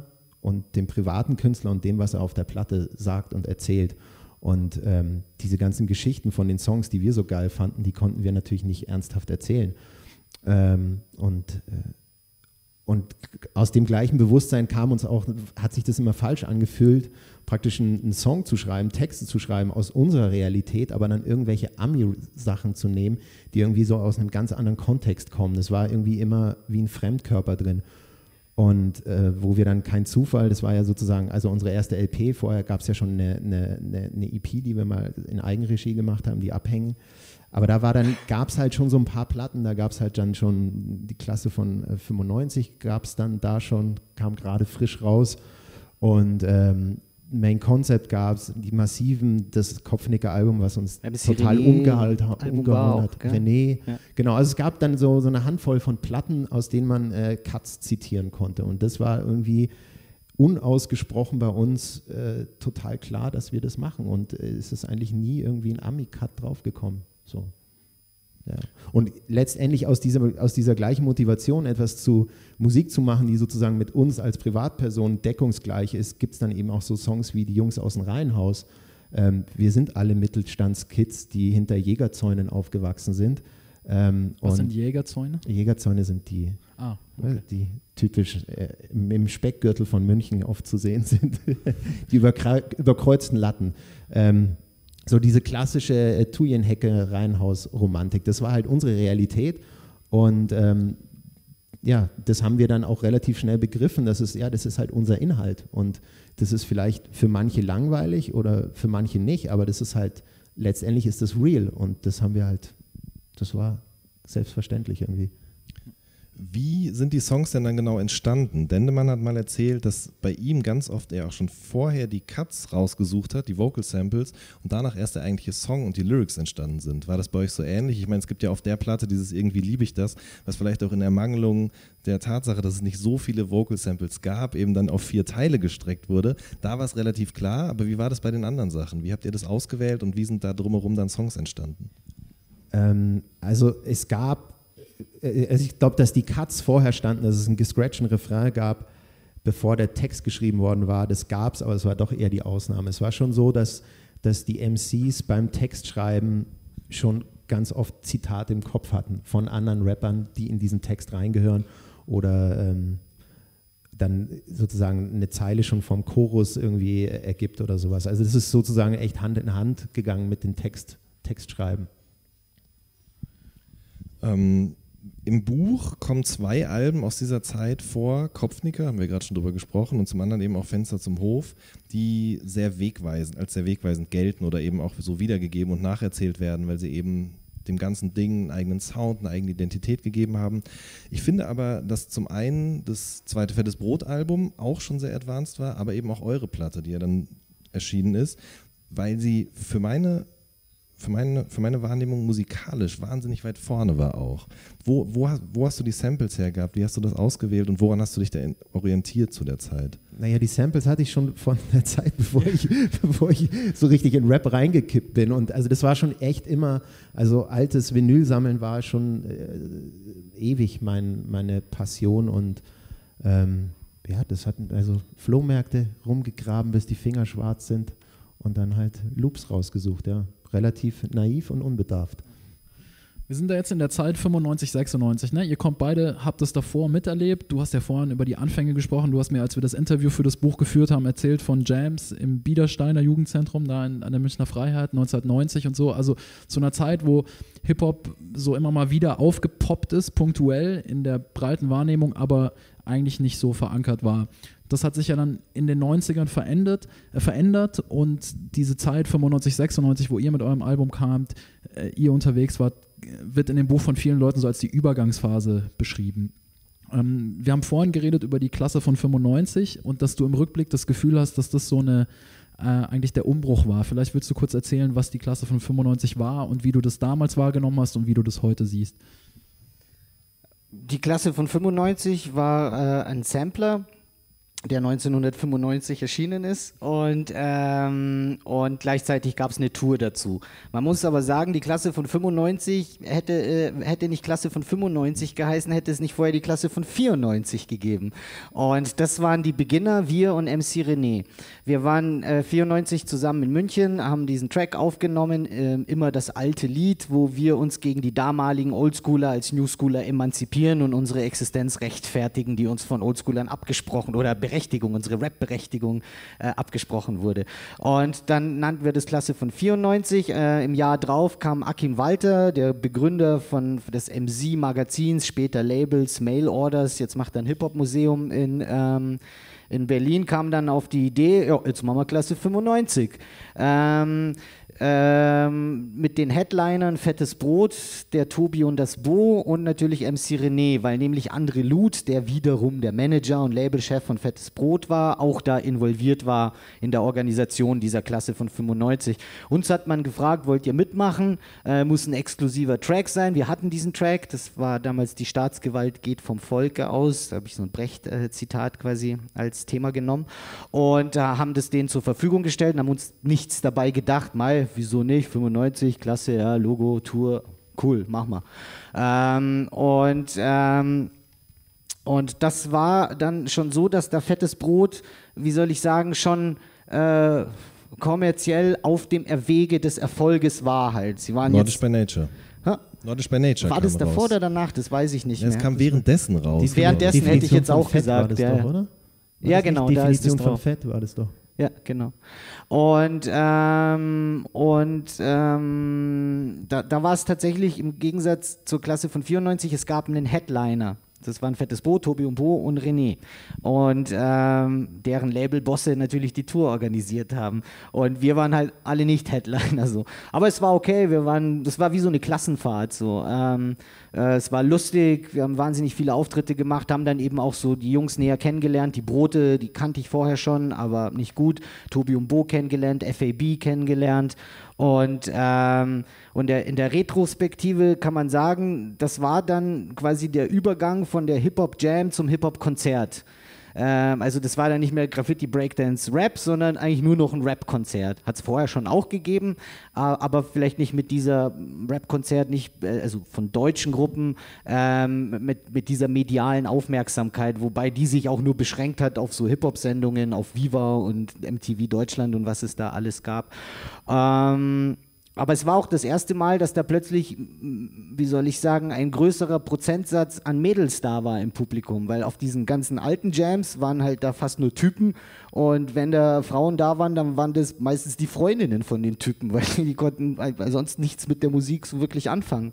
und dem privaten Künstler und dem, was er auf der Platte sagt und erzählt. Und ähm, diese ganzen Geschichten von den Songs, die wir so geil fanden, die konnten wir natürlich nicht ernsthaft erzählen. Ähm, und äh, Und aus dem gleichen Bewusstsein kam uns auch, hat sich das immer falsch angefühlt, praktisch einen, einen Song zu schreiben, Texte zu schreiben aus unserer Realität, aber dann irgendwelche Ami-Sachen zu nehmen, die irgendwie so aus einem ganz anderen Kontext kommen. Das war irgendwie immer wie ein Fremdkörper drin. Und äh, wo wir dann kein Zufall, das war ja sozusagen, also unsere erste L P, vorher gab es ja schon eine, eine, eine E P, die wir mal in Eigenregie gemacht haben, die Abhängen. Aber da war dann, gab es halt schon so ein paar Platten, da gab es halt dann schon die Klasse von äh, fünfundneunzig, gab es dann da schon, kam gerade frisch raus. Und ähm, Main Concept gab es, die Massiven, das Kopfnicker-Album, was uns ja, total René, umgehauen hat, umgehauen hat. Auch, René, ja. Genau, also es gab dann so, so eine Handvoll von Platten, aus denen man äh, Cuts zitieren konnte. Und das war irgendwie unausgesprochen bei uns äh, total klar, dass wir das machen. Und äh, es ist eigentlich nie irgendwie ein Ami-Cut draufgekommen. So. Ja. Und letztendlich aus dieser, aus dieser gleichen Motivation, etwas zu Musik zu machen, die sozusagen mit uns als Privatperson deckungsgleich ist, gibt es dann eben auch so Songs wie die Jungs aus dem Reihenhaus. Ähm, wir sind alle Mittelstandskids, die hinter Jägerzäunen aufgewachsen sind. Ähm, Was und sind Jägerzäune? Jägerzäune sind die, Ah, okay. die typisch äh, im, im Speckgürtel von München oft zu sehen sind. Die überkre- überkreuzten Latten. Ähm, So diese klassische äh, Thujenhecke-Reihenhaus-Romantik, das war halt unsere Realität und ähm, ja, das haben wir dann auch relativ schnell begriffen, das ist, ja, das ist halt unser Inhalt und das ist vielleicht für manche langweilig oder für manche nicht, aber das ist halt, letztendlich ist das real und das haben wir halt, das war selbstverständlich irgendwie. Wie sind die Songs denn dann genau entstanden? Dendemann hat mal erzählt, dass bei ihm ganz oft er auch schon vorher die Cuts rausgesucht hat, die Vocal Samples, und danach erst der eigentliche Song und die Lyrics entstanden sind. War das bei euch so ähnlich? Ich meine, es gibt ja auf der Platte dieses Irgendwie liebe ich das, was vielleicht auch in Ermangelung der Tatsache, dass es nicht so viele Vocal Samples gab, eben dann auf vier Teile gestreckt wurde. Da war es relativ klar, aber wie war das bei den anderen Sachen? Wie habt ihr das ausgewählt und wie sind da drumherum dann Songs entstanden? Ähm, also es gab Also ich glaube, dass die Cuts vorher standen, dass es einen gescratchten Refrain gab, bevor der Text geschrieben worden war. Das gab es, aber es war doch eher die Ausnahme. Es war schon so, dass, dass die M Cs beim Textschreiben schon ganz oft Zitate im Kopf hatten von anderen Rappern, die in diesen Text reingehören oder ähm, dann sozusagen eine Zeile schon vom Chorus irgendwie ergibt oder sowas. Also das ist sozusagen echt Hand in Hand gegangen mit dem Text, Textschreiben. Ähm, Im Buch kommen zwei Alben aus dieser Zeit vor, Kopfnicker, haben wir gerade schon drüber gesprochen, und zum anderen eben auch Fenster zum Hof, die sehr wegweisend, als sehr wegweisend gelten oder eben auch so wiedergegeben und nacherzählt werden, weil sie eben dem ganzen Ding einen eigenen Sound, eine eigene Identität gegeben haben. Ich finde aber, dass zum einen das zweite Fettes Brot-Album auch schon sehr advanced war, aber eben auch eure Platte, die ja dann erschienen ist, weil sie für meine Für meine, für meine Wahrnehmung musikalisch wahnsinnig weit vorne war auch. Wo, wo, wo hast du die Samples hergehabt? Wie hast du das ausgewählt und woran hast du dich da orientiert zu der Zeit? Naja, die Samples hatte ich schon von der Zeit, bevor ich, bevor ich so richtig in Rap reingekippt bin. Und also das war schon echt immer, also altes Vinyl sammeln war schon äh, ewig mein, meine Passion. Und ähm, ja, das hatten also Flohmärkte rumgegraben, bis die Finger schwarz sind und dann halt Loops rausgesucht, ja. Relativ naiv und unbedarft. Wir sind da jetzt in der Zeit fünfundneunzig, sechsundneunzig, ne? Ihr kommt beide, habt das davor miterlebt. Du hast ja vorhin über die Anfänge gesprochen. Du hast mir, als wir das Interview für das Buch geführt haben, erzählt von Jams im Biedersteiner Jugendzentrum, da in, an der Münchner Freiheit, neunzehnhundertneunzig und so. Also zu einer Zeit, wo Hip-Hop so immer mal wieder aufgepoppt ist, punktuell in der breiten Wahrnehmung, aber eigentlich nicht so verankert war. Das hat sich ja dann in den neunzigern verändert, äh, verändert und diese Zeit fünfundneunzig, sechsundneunzig, wo ihr mit eurem Album kamt, äh, ihr unterwegs wart, wird in dem Buch von vielen Leuten so als die Übergangsphase beschrieben. Ähm, wir haben vorhin geredet über die Klasse von fünfundneunzig und dass du im Rückblick das Gefühl hast, dass das so eine äh, eigentlich der Umbruch war. Vielleicht willst du kurz erzählen, was die Klasse von fünfundneunzig war und wie du das damals wahrgenommen hast und wie du das heute siehst. Die Klasse von fünfundneunzig war äh, ein Sampler, der neunzehnhundertfünfundneunzig erschienen ist und, ähm, und gleichzeitig gab es eine Tour dazu. Man muss aber sagen, die Klasse von fünfundneunzig hätte, äh, hätte nicht Klasse von fünfundneunzig geheißen, hätte es nicht vorher die Klasse von vierundneunzig gegeben. Und das waren die Beginner, wir und M C René. Wir waren äh, vierundneunzig zusammen in München, haben diesen Track aufgenommen, äh, immer das alte Lied, wo wir uns gegen die damaligen Oldschooler als Newschooler emanzipieren und unsere Existenz rechtfertigen, die uns von Oldschoolern abgesprochen oder berechtigt Berechtigung, unsere Rap-Berechtigung äh, abgesprochen wurde. Und dann nannten wir das Klasse von vierundneunzig. Äh, Im Jahr drauf kam Akim Walter, der Begründer von des M Z-Magazins, später Labels, Mail Orders. Jetzt macht er ein Hip-Hop-Museum in, ähm, in Berlin, kam dann auf die Idee, ja, jetzt machen wir Klasse fünfundneunzig. Ähm, Ähm, mit den Headlinern Fettes Brot, der Tobi und das Bo und natürlich M C René, weil nämlich André Luth, der wiederum der Manager und Labelchef von Fettes Brot war, auch da involviert war in der Organisation dieser Klasse von fünfundneunzig. Uns hat man gefragt, wollt ihr mitmachen? Äh, muss ein exklusiver Track sein. Wir hatten diesen Track, das war damals Die Staatsgewalt geht vom Volke aus, da habe ich so ein Brecht-Zitat äh, quasi als Thema genommen und äh, haben das denen zur Verfügung gestellt und haben uns nichts dabei gedacht, mal wieso nicht, fünfundneunzig, klasse, ja, Logo, Tour, cool, mach mal. Ähm, und, ähm, und das war dann schon so, dass da Fettes Brot, wie soll ich sagen, schon äh, kommerziell auf dem Erwege des Erfolges war halt. Sie waren Nordisch jetzt, by Nature. Ha? Nordisch by Nature. War das davor raus. oder danach? Das weiß ich nicht ja, mehr. Es kam währenddessen raus. Die, währenddessen genau. hätte ich jetzt auch Fett war gesagt. das Ja, doch, oder? War ja das genau, nicht da ist es Definition von drauf. Fett war das doch. Ja, genau. Und, ähm, und ähm, da, da war es tatsächlich im Gegensatz zur Klasse von vierundneunzig, es gab einen Headliner. Das waren Fettes Bo, Tobi und Bo und René. Und ähm, deren Labelbosse natürlich die Tour organisiert haben. Und wir waren halt alle nicht Headliner so. Aber es war okay, wir waren, das war wie so eine Klassenfahrt so. Ähm, äh, es war lustig, wir haben wahnsinnig viele Auftritte gemacht, haben dann eben auch so die Jungs näher kennengelernt. Die Brote, die kannte ich vorher schon, aber nicht gut. Tobi und Bo kennengelernt, F A B kennengelernt. Und, ähm, und der, in der Retrospektive kann man sagen, das war dann quasi der Übergang von der Hip-Hop-Jam zum Hip-Hop-Konzert. Ähm, also das war dann nicht mehr Graffiti, Breakdance, Rap, sondern eigentlich nur noch ein Rap-Konzert. Hat es vorher schon auch gegeben, äh, aber vielleicht nicht mit dieser Rap-Konzert, nicht, äh, also von deutschen Gruppen, ähm, mit, mit dieser medialen Aufmerksamkeit, wobei die sich auch nur beschränkt hat auf so Hip-Hop-Sendungen, auf Viva und M T V Deutschland und was es da alles gab. Ähm, Aber es war auch das erste Mal, dass da plötzlich, wie soll ich sagen, ein größerer Prozentsatz an Mädels da war im Publikum, weil auf diesen ganzen alten Jams waren halt da fast nur Typen und wenn da Frauen da waren, dann waren das meistens die Freundinnen von den Typen, weil die konnten sonst nichts mit der Musik so wirklich anfangen.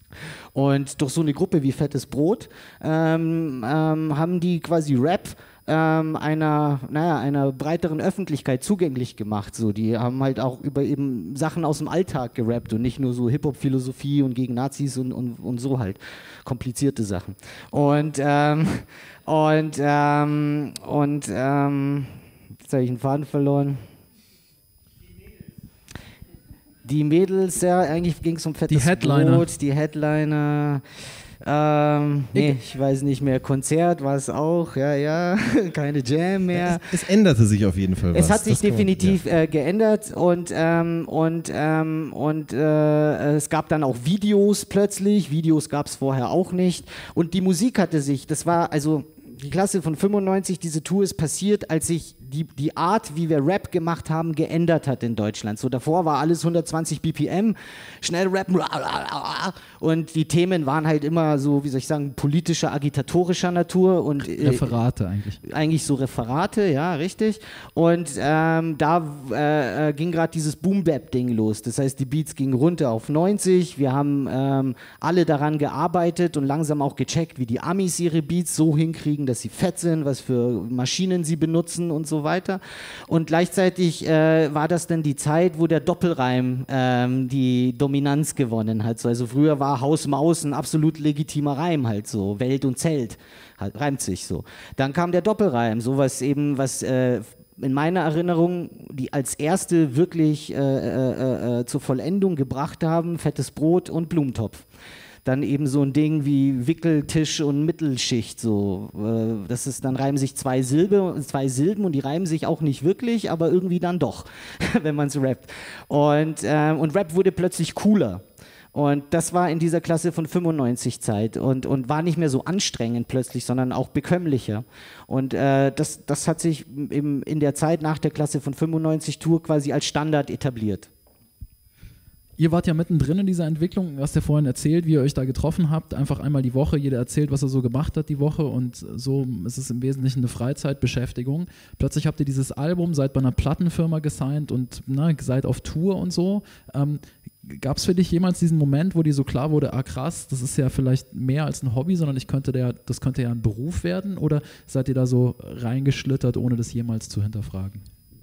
Und durch so eine Gruppe wie Fettes Brot ähm, ähm, haben die quasi Rap ähm, einer, naja, einer breiteren Öffentlichkeit zugänglich gemacht. So, die haben halt auch über eben Sachen aus dem Alltag gerappt und nicht nur so Hip-Hop-Philosophie und gegen Nazis und, und, und so halt komplizierte Sachen. Und ähm, und ähm, und ähm, jetzt habe ich einen Faden verloren. Die Mädels, ja, eigentlich ging es um Fettes Die Headliner. Brot, die Headliner. Ähm, nee, ich weiß nicht mehr. Konzert war es auch, ja, ja, keine Jam mehr. Es, es änderte sich auf jeden Fall was. Es hat sich Das kann man- definitiv ja. äh, geändert und, ähm, und, ähm, und äh, es gab dann auch Videos plötzlich. Videos gab es vorher auch nicht. Und die Musik hatte sich, das war also die Klasse von fünfundneunzig, diese Tour ist passiert, als sich die, die Art, wie wir Rap gemacht haben, geändert hat in Deutschland. So davor war alles hundertzwanzig B P M, schnell rappen und die Themen waren halt immer so, wie soll ich sagen, politischer, agitatorischer Natur und äh, Referate eigentlich. eigentlich so Referate, ja, richtig. Und ähm, da äh, äh, ging gerade dieses Boom-Bap-Ding los. Das heißt, die Beats gingen runter auf neunzig. Wir haben ähm, alle daran gearbeitet und langsam auch gecheckt, wie die Amis ihre Beats so hinkriegen, dass sie fett sind, was für Maschinen sie benutzen und so weiter. Und gleichzeitig äh, war das dann die Zeit, wo der Doppelreim ähm, die Dominanz gewonnen hat. So, also früher war Haus Maus ein absolut legitimer Reim halt so, Welt und Zelt. Halt, reimt sich so. Dann kam der Doppelreim, sowas eben, was äh, in meiner Erinnerung die als erste wirklich äh, äh, äh, zur Vollendung gebracht haben, Fettes Brot und Blumentopf. dann eben so ein Ding wie Wickeltisch und Mittelschicht. So. Äh, das ist, dann reimen sich zwei, Silbe, zwei Silben und die reimen sich auch nicht wirklich, aber irgendwie dann doch, wenn man es rappt. Und, äh, und Rap wurde plötzlich cooler. Und das war in dieser Klasse von fünfundneunzig Zeit und, und war nicht mehr so anstrengend plötzlich, sondern auch bekömmlicher. Und äh, das, das hat sich im, in der Zeit nach der Klasse von fünfundneunzig Tour quasi als Standard etabliert. Ihr wart ja mittendrin in dieser Entwicklung, du hast ja vorhin erzählt, wie ihr euch da getroffen habt, einfach einmal die Woche, jeder erzählt, was er so gemacht hat die Woche und so ist es im Wesentlichen eine Freizeitbeschäftigung. Plötzlich habt ihr dieses Album, seid bei einer Plattenfirma gesigned und na, seid auf Tour und so. Ähm, Gab es für dich jemals diesen Moment, wo dir so klar wurde, ah krass, das ist ja vielleicht mehr als ein Hobby, sondern ich könnte der, das könnte ja ein Beruf werden? Oder seid ihr da so reingeschlittert, ohne das jemals zu hinterfragen?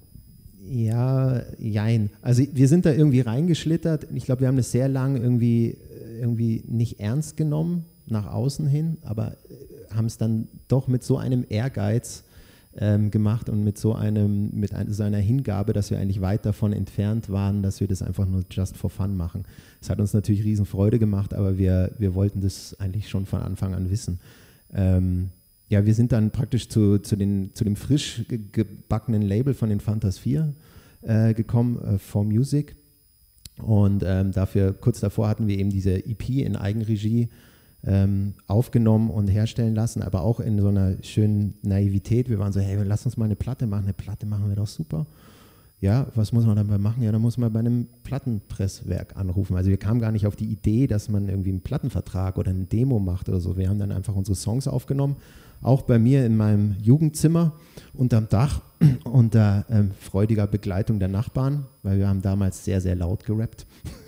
Ja, jein. Also wir sind da irgendwie reingeschlittert. Ich glaube, wir haben das sehr lange irgendwie, irgendwie nicht ernst genommen, nach außen hin, aber haben es dann doch mit so einem Ehrgeiz ähm, gemacht und mit so einem, mit ein, so einer Hingabe, dass wir eigentlich weit davon entfernt waren, dass wir das einfach nur just for fun machen. Es hat uns natürlich riesen Freude gemacht, aber wir, wir wollten das eigentlich schon von Anfang an wissen. Ähm, Ja, wir sind dann praktisch zu, zu, den, zu dem frisch gebackenen Label von den Fantas vier äh, gekommen, äh, For Music. Und ähm, dafür, kurz davor hatten wir eben diese E P in Eigenregie ähm, aufgenommen und herstellen lassen, aber auch in so einer schönen Naivität. Wir waren so, hey, lass uns mal eine Platte machen. Eine Platte machen wir doch super. Ja, was muss man dabei machen? Ja, da muss man bei einem Plattenpresswerk anrufen. Also wir kamen gar nicht auf die Idee, dass man irgendwie einen Plattenvertrag oder eine Demo macht oder so. Wir haben dann einfach unsere Songs aufgenommen, auch bei mir in meinem Jugendzimmer unterm Dach unter ähm, freudiger Begleitung der Nachbarn, weil wir haben damals sehr, sehr laut gerappt.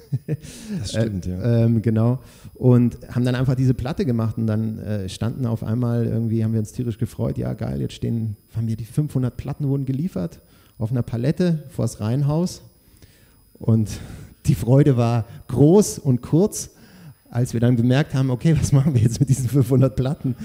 Das stimmt, ja. Ähm, genau. Und haben dann einfach diese Platte gemacht und dann äh, standen auf einmal irgendwie, haben wir uns tierisch gefreut, ja geil, jetzt stehen, haben wir die fünfhundert Platten wurden geliefert auf einer Palette vors Reihenhaus und die Freude war groß und kurz, als wir dann bemerkt haben, okay, was machen wir jetzt mit diesen fünfhundert Platten?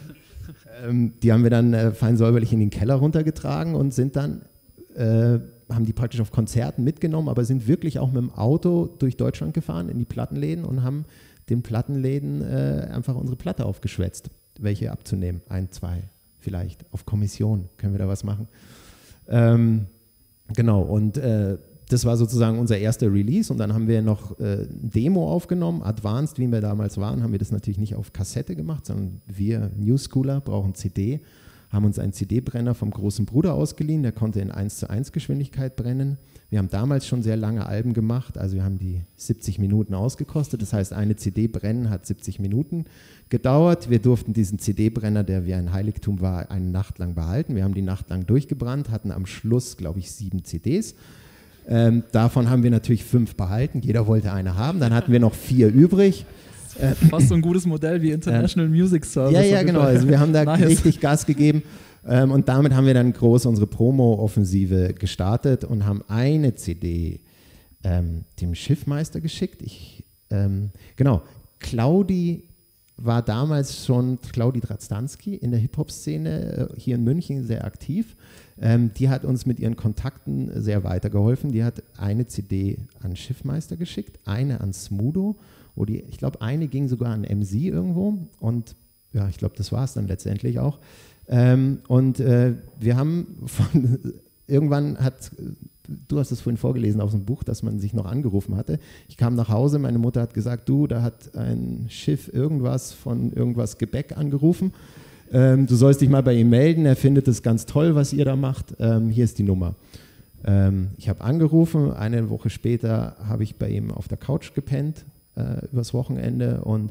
ähm, die haben wir dann äh, fein säuberlich in den Keller runtergetragen und sind dann, äh, haben die praktisch auf Konzerten mitgenommen, aber sind wirklich auch mit dem Auto durch Deutschland gefahren in die Plattenläden und haben den Plattenläden äh, einfach unsere Platte aufgeschwätzt, welche abzunehmen, ein, zwei vielleicht, auf Kommission können wir da was machen. Ähm, genau, und äh, das war sozusagen unser erster Release und dann haben wir noch äh, ein Demo aufgenommen, Advanced, wie wir damals waren, haben wir das natürlich nicht auf Kassette gemacht, sondern wir Newschooler brauchen C D, haben uns einen C D-Brenner vom großen Bruder ausgeliehen, der konnte in eins zu eins Geschwindigkeit brennen. Wir haben damals schon sehr lange Alben gemacht, also wir haben die siebzig Minuten ausgekostet, das heißt eine C D brennen hat siebzig Minuten gedauert. Wir durften diesen C D-Brenner, der wie ein Heiligtum war, eine Nacht lang behalten. Wir haben die Nacht lang durchgebrannt, hatten am Schluss, glaube ich, sieben C Ds. Ähm, davon haben wir natürlich fünf behalten, jeder wollte eine haben, dann hatten wir noch vier übrig. Äh, Fast so ein gutes Modell wie International äh, Music Service. Ja, ja, genau, also wir haben da nice. richtig Gas gegeben. Ähm, und damit haben wir dann groß unsere Promo-Offensive gestartet und haben eine C D ähm, dem Schiffmeister geschickt. Ich, ähm, genau, Claudi war damals schon, Claudi Drastanski in der Hip-Hop-Szene äh, hier in München sehr aktiv. Ähm, die hat uns mit ihren Kontakten sehr weitergeholfen. Die hat eine C D an Schiffmeister geschickt, eine an Smudo, wo die, ich glaube, eine ging sogar an M C irgendwo und ja, ich glaube, das war es dann letztendlich auch. Ähm, und äh, wir haben von, irgendwann hat, du hast es vorhin vorgelesen aus dem Buch, dass man sich noch angerufen hatte. Ich kam nach Hause, meine Mutter hat gesagt, du, da hat ein Schiff irgendwas von irgendwas Gebäck angerufen. Ähm, du sollst dich mal bei ihm melden, er findet es ganz toll, was ihr da macht. Ähm, hier ist die Nummer. Ähm, ich habe angerufen, eine Woche später habe ich bei ihm auf der Couch gepennt, äh, übers Wochenende und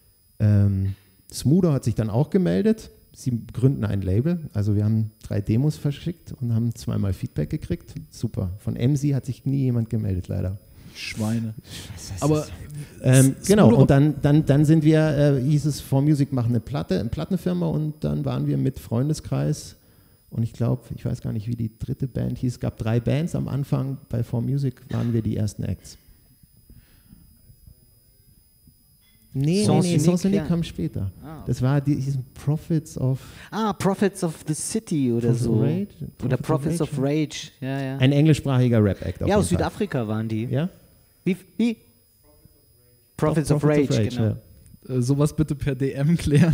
ähm, Smudo hat sich dann auch gemeldet. Sie gründen ein Label, also wir haben drei Demos verschickt und haben zweimal Feedback gekriegt. Super. Von M C hat sich nie jemand gemeldet, leider. Schweine. Aber ähm, genau, und dann, dann, dann sind wir, äh, hieß es, For Music machen eine Platte, eine Plattenfirma und dann waren wir mit Freundeskreis und ich glaube, ich weiß gar nicht, wie die dritte Band hieß, es gab drei Bands am Anfang, bei For Music waren wir die ersten Acts. Nee, Sens nee, nee, Unique, Sens Unique ja. kam später. Ah, okay. Das war die diesen Prophets of... Ah, Prophets of the City oder Prophets so. of Rage? Oder Prophets Prophets of of Rage. Ja, ja. Ein englischsprachiger Rap-Act. auf Ja, aus jeden Fall. Südafrika waren die. Ja? Wie? wie? Prophets Doch, of Rage, genau. ja. Äh, sowas bitte per D M klären.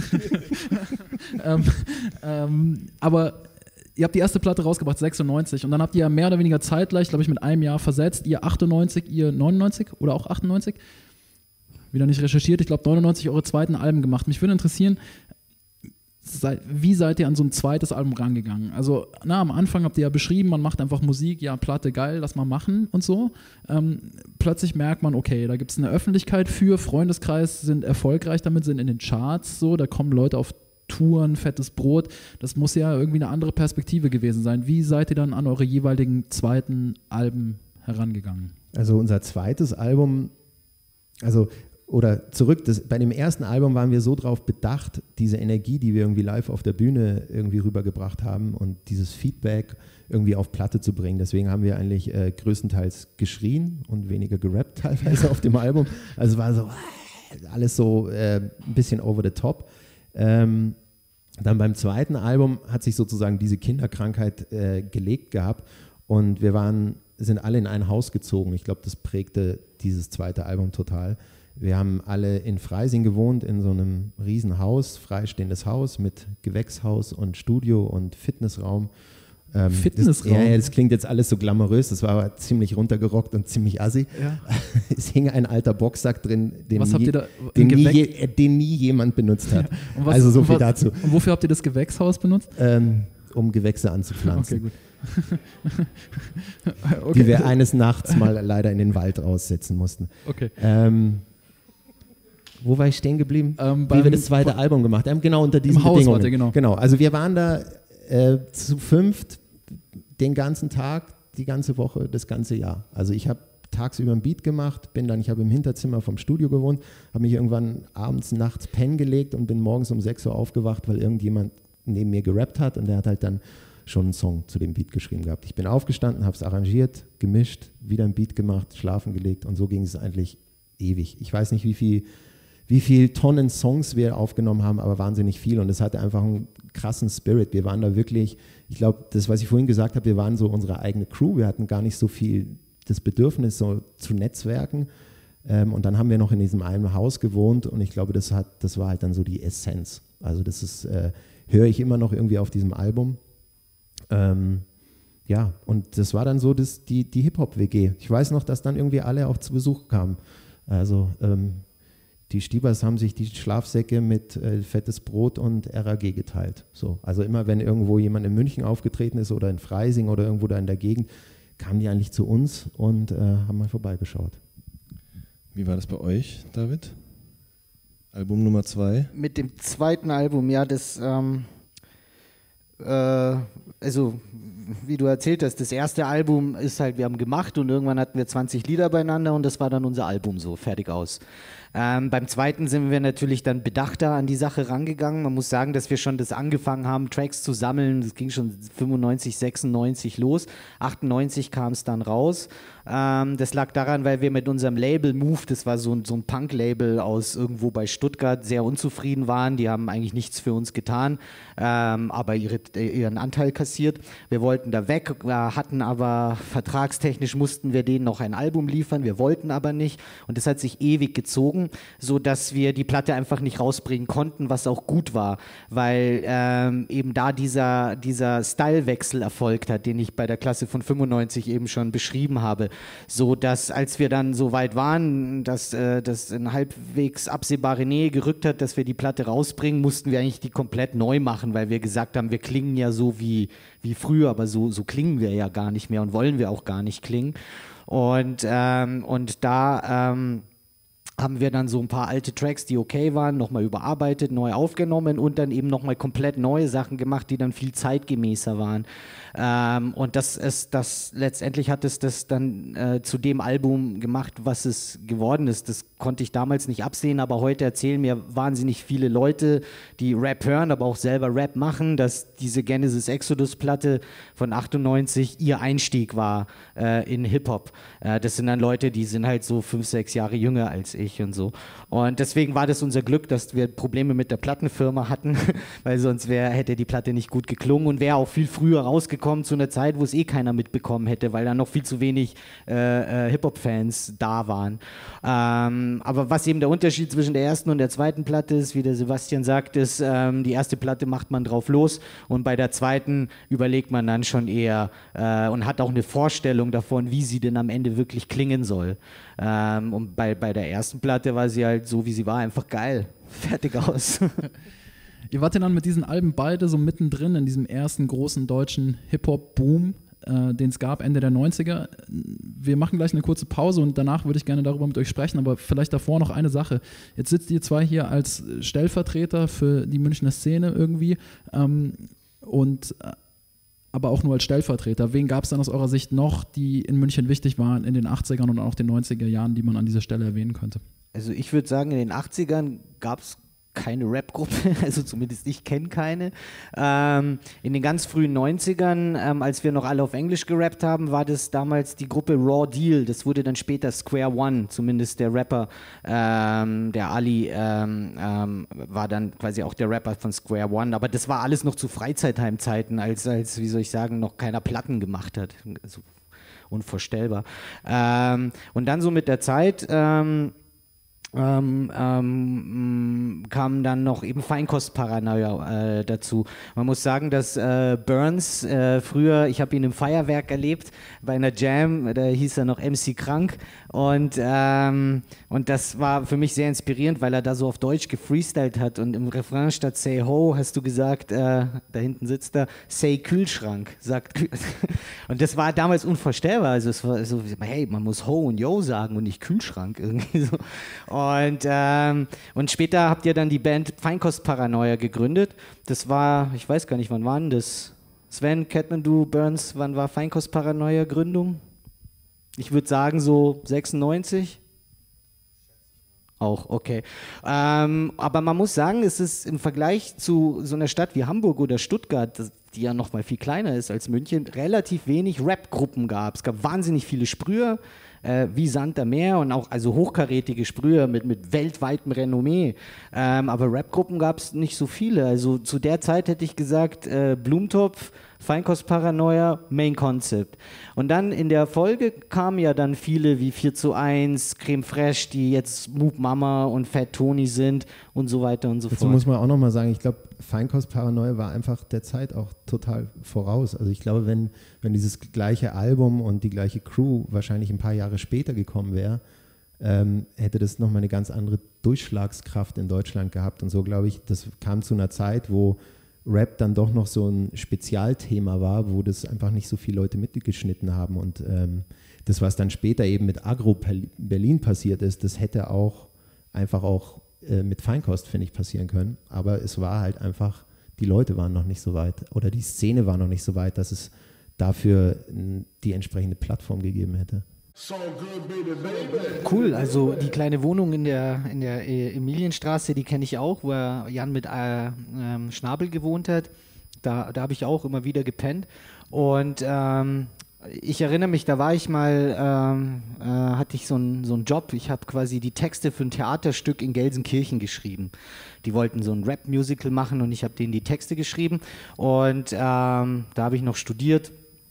ähm, ähm, aber ihr habt die erste Platte rausgebracht, sechsundneunzig, und dann habt ihr ja mehr oder weniger zeitgleich, glaube ich, mit einem Jahr versetzt, ihr achtundneunzig, ihr neunundneunzig oder auch achtundneunzig, wieder nicht recherchiert, ich glaube neunundneunzig eure zweiten Alben gemacht. Mich würde interessieren, sei, wie seid ihr an so ein zweites Album rangegangen? Also na, am Anfang habt ihr ja beschrieben, man macht einfach Musik, ja, Platte, geil, lass mal machen und so. Ähm, plötzlich merkt man, okay, da gibt es eine Öffentlichkeit für, Freundeskreis sind erfolgreich damit, sind in den Charts, so, da kommen Leute auf Touren, fettes Brot, das muss ja irgendwie eine andere Perspektive gewesen sein. Wie seid ihr dann an eure jeweiligen zweiten Alben herangegangen? Also unser zweites Album, also oder zurück, das, bei dem ersten Album waren wir so drauf bedacht, diese Energie, die wir irgendwie live auf der Bühne irgendwie rübergebracht haben und dieses Feedback irgendwie auf Platte zu bringen. Deswegen haben wir eigentlich äh, größtenteils geschrien und weniger gerappt teilweise auf dem Album. Also war so alles so äh, ein bisschen over the top. Ähm, dann beim zweiten Album hat sich sozusagen diese Kinderkrankheit äh, gelegt gehabt und wir waren, sind alle in ein Haus gezogen. Ich glaube, das prägte dieses zweite Album total. Wir haben alle in Freising gewohnt, in so einem riesen Haus, freistehendes Haus mit Gewächshaus und Studio und Fitnessraum. Ähm, Fitnessraum? Das, ja, das klingt jetzt alles so glamourös, das war aber ziemlich runtergerockt und ziemlich assi. Ja. Es hing ein alter Boxsack drin, den, Was nie, habt ihr da, den, nie, Gewäch- je, den nie jemand benutzt hat. Und was- also so und viel was- dazu, Und wofür habt ihr das Gewächshaus benutzt? ähm, um Gewächse anzupflanzen, Okay, gut. die okay. wir eines Nachts mal leider in den Wald aussetzen mussten. okay. Ähm, wo war ich stehen geblieben? Ähm, Wie beim- wir das zweite Album gemacht haben, genau unter diesen Im Haus Bedingungen. wart ihr, genau. Genau, also wir waren da äh, zu fünft den ganzen Tag, die ganze Woche, das ganze Jahr. Also ich habe tagsüber ein Beat gemacht, bin dann, ich habe im Hinterzimmer vom Studio gewohnt, habe mich irgendwann abends, nachts pennen gelegt und bin morgens um sechs Uhr aufgewacht, weil irgendjemand neben mir gerappt hat und der hat halt dann schon einen Song zu dem Beat geschrieben gehabt. Ich bin aufgestanden, habe es arrangiert, gemischt, wieder ein Beat gemacht, schlafen gelegt und so ging es eigentlich ewig. Ich weiß nicht, wie viel, wie viel Tonnen Songs wir aufgenommen haben, aber wahnsinnig viel und es hatte einfach einen krassen Spirit. Wir waren da wirklich, ich glaube, das, was ich vorhin gesagt habe, wir waren so unsere eigene Crew, wir hatten gar nicht so viel das Bedürfnis, so zu netzwerken ähm, und dann haben wir noch in diesem einen Haus gewohnt und ich glaube, das, hat, das war halt dann so die Essenz. Also das ist, äh, höre ich immer noch irgendwie auf diesem Album. Ähm, ja, und das war dann so das, die, die Hip-Hop-W G. Ich weiß noch, dass dann irgendwie alle auch zu Besuch kamen. Also ähm, die Stiebers haben sich die Schlafsäcke mit äh, fettes Brot und R A G geteilt. So, also immer, wenn irgendwo jemand in München aufgetreten ist oder in Freising oder irgendwo da in der Gegend, kamen die eigentlich zu uns und äh, haben mal vorbeigeschaut. Wie war das bei euch, David? Album Nummer zwei? Mit dem zweiten Album, ja, das, ähm, äh, also wie du erzählt hast, das erste Album ist halt, wir haben gemacht und irgendwann hatten wir zwanzig Lieder beieinander und das war dann unser Album so, fertig aus. Ähm, beim zweiten sind wir natürlich dann bedachter an die Sache rangegangen. Man muss sagen, dass wir schon das angefangen haben, Tracks zu sammeln. Das ging schon fünfundneunzig, sechsundneunzig los. achtundneunzig kam es dann raus. Ähm, das lag daran, weil wir mit unserem Label Move, das war so ein, so ein Punk-Label aus irgendwo bei Stuttgart, sehr unzufrieden waren. Die haben eigentlich nichts für uns getan, ähm, aber ihre, ihren Anteil kassiert. Wir wollten da weg, äh, hatten aber vertragstechnisch mussten wir denen noch ein Album liefern. Wir wollten aber nicht und das hat sich ewig gezogen, so dass wir die Platte einfach nicht rausbringen konnten, was auch gut war, weil ähm, eben da dieser, dieser Stylewechsel erfolgt hat, den ich bei der Klasse von fünfundneunzig eben schon beschrieben habe, so dass als wir dann so weit waren, dass äh, das in halbwegs absehbare Nähe gerückt hat, dass wir die Platte rausbringen, mussten wir eigentlich die komplett neu machen, weil wir gesagt haben, wir klingen ja so wie, wie früher, aber so, so klingen wir ja gar nicht mehr und wollen wir auch gar nicht klingen und, ähm, und da ähm, haben wir dann so ein paar alte Tracks, die okay waren, nochmal überarbeitet, neu aufgenommen und dann eben nochmal komplett neue Sachen gemacht, die dann viel zeitgemäßer waren. Ähm, und das ist das, letztendlich hat es das dann äh, zu dem Album gemacht, was es geworden ist. Das konnte ich damals nicht absehen, aber heute erzählen mir wahnsinnig viele Leute, die Rap hören, aber auch selber Rap machen, dass diese Genesis Exodus Platte von achtundneunzig ihr Einstieg war äh, in Hip-Hop. Äh, das sind dann Leute, die sind halt so fünf, sechs Jahre jünger als ich. ich und so. Und deswegen war das unser Glück, dass wir Probleme mit der Plattenfirma hatten, weil sonst wär, hätte die Platte nicht gut geklungen und wäre auch viel früher rausgekommen zu einer Zeit, wo es eh keiner mitbekommen hätte, weil da noch viel zu wenig äh, äh, Hip-Hop-Fans da waren. Ähm, aber was eben der Unterschied zwischen der ersten und der zweiten Platte ist, wie der Sebastian sagt, ist, ähm, die erste Platte macht man drauf los und bei der zweiten überlegt man dann schon eher äh, und hat auch eine Vorstellung davon, wie sie denn am Ende wirklich klingen soll. Ähm, und bei, bei der ersten Platte war sie halt so, wie sie war, einfach geil. Fertig aus. Ihr wart ja dann mit diesen Alben beide so mittendrin in diesem ersten großen deutschen Hip-Hop-Boom, äh, den es gab Ende der neunziger. Wir machen gleich eine kurze Pause und danach würde ich gerne darüber mit euch sprechen, aber vielleicht davor noch eine Sache. Jetzt sitzt ihr zwei hier als Stellvertreter für die Münchner Szene irgendwie ähm, und äh, aber auch nur als Stellvertreter. Wen gab es dann aus eurer Sicht noch, die in München wichtig waren in den achtzigern und auch den neunziger Jahren, die man an dieser Stelle erwähnen könnte? Also ich würde sagen, in den achtzigern gab es keine Rap-Gruppe, also zumindest ich kenne keine. Ähm, in den ganz frühen neunzigern, ähm, als wir noch alle auf Englisch gerappt haben, war das damals die Gruppe Raw Deal. Das wurde dann später Square One, zumindest der Rapper, ähm, der Ali ähm, ähm, war dann quasi auch der Rapper von Square One. Aber das war alles noch zu Freizeitheim-Zeiten, als, als, wie soll ich sagen, noch keiner Platten gemacht hat. Also unvorstellbar. Ähm, und dann so mit der Zeit ähm, Ähm, ähm, kam dann noch eben Feinkostparanoia äh, dazu. Man muss sagen, dass äh, Burns äh, früher, ich habe ihn im Feuerwerk erlebt, bei einer Jam, da hieß er noch M C Krank und, ähm, und das war für mich sehr inspirierend, weil er da so auf Deutsch gefreestylt hat und im Refrain statt Say Ho hast du gesagt, äh, da hinten sitzt er, Say Kühlschrank, sagt Kühl und das war damals unvorstellbar, also es war so, hey, man muss Ho und Yo sagen und nicht Kühlschrank irgendwie so. Und, ähm, und später habt ihr dann die Band Feinkostparanoia gegründet. Das war, ich weiß gar nicht, wann war denn das? Sven, Catman, du, Burns, wann war Feinkostparanoia Gründung? Ich würde sagen so sechsundneunzig. Auch, okay. Ähm, aber man muss sagen, es ist im Vergleich zu so einer Stadt wie Hamburg oder Stuttgart, die ja noch mal viel kleiner ist als München, relativ wenig Rap-Gruppen gab. Es gab wahnsinnig viele Sprüher, äh, wie Sand am Meer und auch also hochkarätige Sprüher mit, mit weltweitem Renommee. Ähm, aber Rap-Gruppen gab es nicht so viele. Also zu der Zeit hätte ich gesagt, äh, Blumentopf, Feinkostparanoia, Main Concept. Und dann in der Folge kamen ja dann viele wie vier zu eins, Creme Fraiche, die jetzt Moop Mama und Fat Tony sind und so weiter und so Dazu fort. muss man auch nochmal sagen, ich glaube, Feinkostparanoia war einfach der Zeit auch total voraus. Also ich glaube, wenn, wenn dieses gleiche Album und die gleiche Crew wahrscheinlich ein paar Jahre später gekommen wäre, ähm, hätte das nochmal eine ganz andere Durchschlagskraft in Deutschland gehabt. Und so glaube ich, das kam zu einer Zeit, wo Rap dann doch noch so ein Spezialthema war, wo das einfach nicht so viele Leute mitgeschnitten haben. Und ähm, das, was dann später eben mit Agro Berlin passiert ist, das hätte auch einfach auch äh, mit Feinkost, finde ich, passieren können. Aber es war halt einfach, die Leute waren noch nicht so weit oder die Szene war noch nicht so weit, dass es dafür n, die entsprechende Plattform gegeben hätte. So good, baby, baby. Cool, also die kleine Wohnung in der, in der äh, Emilienstraße, die kenne ich auch, wo Jan mit äh, ähm, Schnabel gewohnt hat. Da, da habe ich auch immer wieder gepennt. Und ähm, ich erinnere mich, da war ich mal, ähm, äh, hatte ich so einen so einen Job. Ich habe quasi die Texte für ein Theaterstück in Gelsenkirchen geschrieben. Die wollten so ein Rap-Musical machen und ich habe denen die Texte geschrieben. Und ähm, da habe ich noch studiert.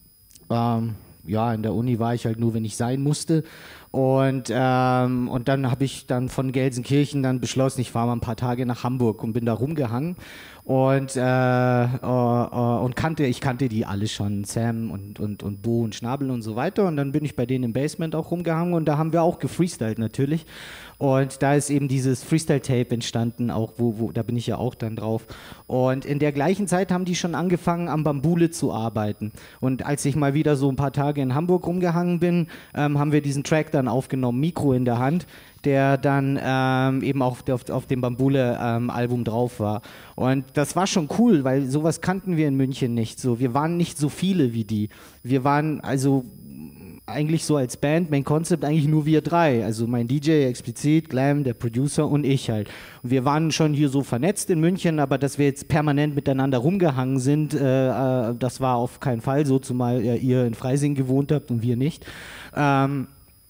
Ähm, ja, in der Uni war ich halt nur, wenn ich sein musste. Und, ähm, und dann habe ich dann von Gelsenkirchen dann beschlossen, ich fahre mal ein paar Tage nach Hamburg und bin da rumgehangen. Und, äh, äh, äh, und kannte, ich kannte die alle schon, Sam und, und, und Bo und Schnabel und so weiter. Und dann bin ich bei denen im Basement auch rumgehangen und da haben wir auch gefreestylt natürlich. Und da ist eben dieses Freestyle-Tape entstanden, auch wo, wo, da bin ich ja auch dann drauf. Und in der gleichen Zeit haben die schon angefangen, am Bambule zu arbeiten. Und als ich mal wieder so ein paar Tage in Hamburg rumgehangen bin, ähm, haben wir diesen Track dann aufgenommen, Mikro in der Hand, der dann ähm, eben auch auf, auf dem Bambule-Album ähm, drauf war. Und das war schon cool, weil sowas kannten wir in München nicht. So, wir waren nicht so viele wie die. Wir waren also eigentlich so als Band, Main Concept, eigentlich nur wir drei. Also mein D J explizit, Glam, der Producer und ich halt. Und wir waren schon hier so vernetzt in München, aber dass wir jetzt permanent miteinander rumgehangen sind, äh, äh, das war auf keinen Fall so, zumal äh, ihr in Freising gewohnt habt und wir nicht. Ähm,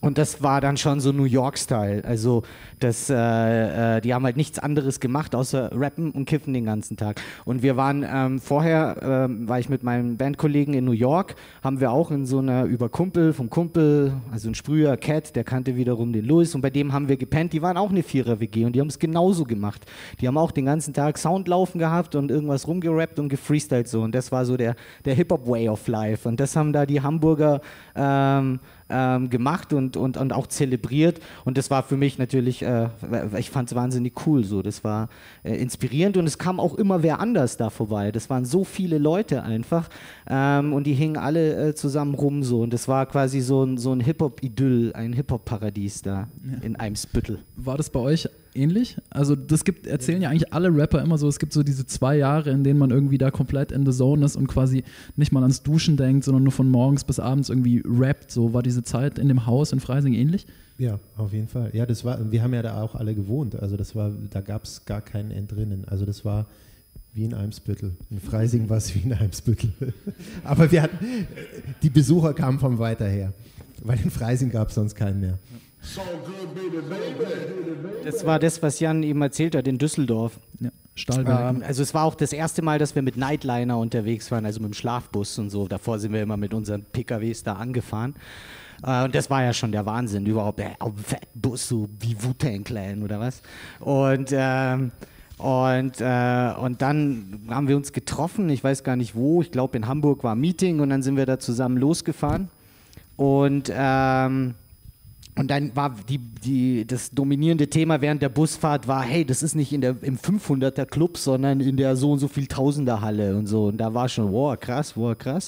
Und das war dann schon so New York-Style. Also das, äh, äh, die haben halt nichts anderes gemacht, außer rappen und kiffen den ganzen Tag. Und wir waren ähm, vorher, ähm, war ich mit meinen Bandkollegen in New York, haben wir auch in so einer, über Kumpel, vom Kumpel, also ein Sprüher, Cat, der kannte wiederum den Louis und bei dem haben wir gepennt. Die waren auch eine Vierer-W G und die haben es genauso gemacht. Die haben auch den ganzen Tag Sound laufen gehabt und irgendwas rumgerappt und gefreestylt so. Und das war so der, der Hip-Hop-Way of Life. Und das haben da die Hamburger ähm, ähm, gemacht und, und, und auch zelebriert. Und das war für mich natürlich, äh, ich fand es wahnsinnig cool so. Das war äh, inspirierend und es kam auch immer wer anders da vorbei. Das waren so viele Leute einfach ähm, und die hingen alle äh, zusammen rum so. Und das war quasi so ein, so ein Hip-Hop-Idyll, ein Hip-Hop-Paradies da ja. in Eimsbüttel. War das bei euch ähnlich? Also das gibt, erzählen ja eigentlich alle Rapper immer so, es gibt so diese zwei Jahre, in denen man irgendwie da komplett in the zone ist und quasi nicht mal ans Duschen denkt, sondern nur von morgens bis abends irgendwie rappt. So war diese Zeit in dem Haus in Freising ähnlich? Ja, auf jeden Fall. Ja, das war, wir haben ja da auch alle gewohnt, also das war, da gab es gar keinen Entrinnen. Also das war wie in Eimsbüttel. In Freising war es wie in Eimsbüttel. Aber wir hatten, die Besucher kamen von weiter her, weil in Freising gab es sonst keinen mehr. So good, baby, baby. Das war das, was Jan eben erzählt hat in Düsseldorf. Ja, Stahlwerk. Ähm, also es war auch das erste Mal, dass wir mit Nightliner unterwegs waren, also mit dem Schlafbus und so. Davor sind wir immer mit unseren P K Ws da angefahren. Äh, und das war ja schon der Wahnsinn, überhaupt. Äh, auf dem Fettbus, so wie Wu-Tang Clan oder was. Und, ähm, und, äh, und dann haben wir uns getroffen, ich weiß gar nicht wo, ich glaube in Hamburg war ein Meeting und dann sind wir da zusammen losgefahren. Und ähm, Und dann war die, die, das dominierende Thema während der Busfahrt war, hey, das ist nicht in der, im fünfhunderter Club, sondern in der so und so viel Tausender Halle und so. Und da war schon, wow, krass, wow, krass.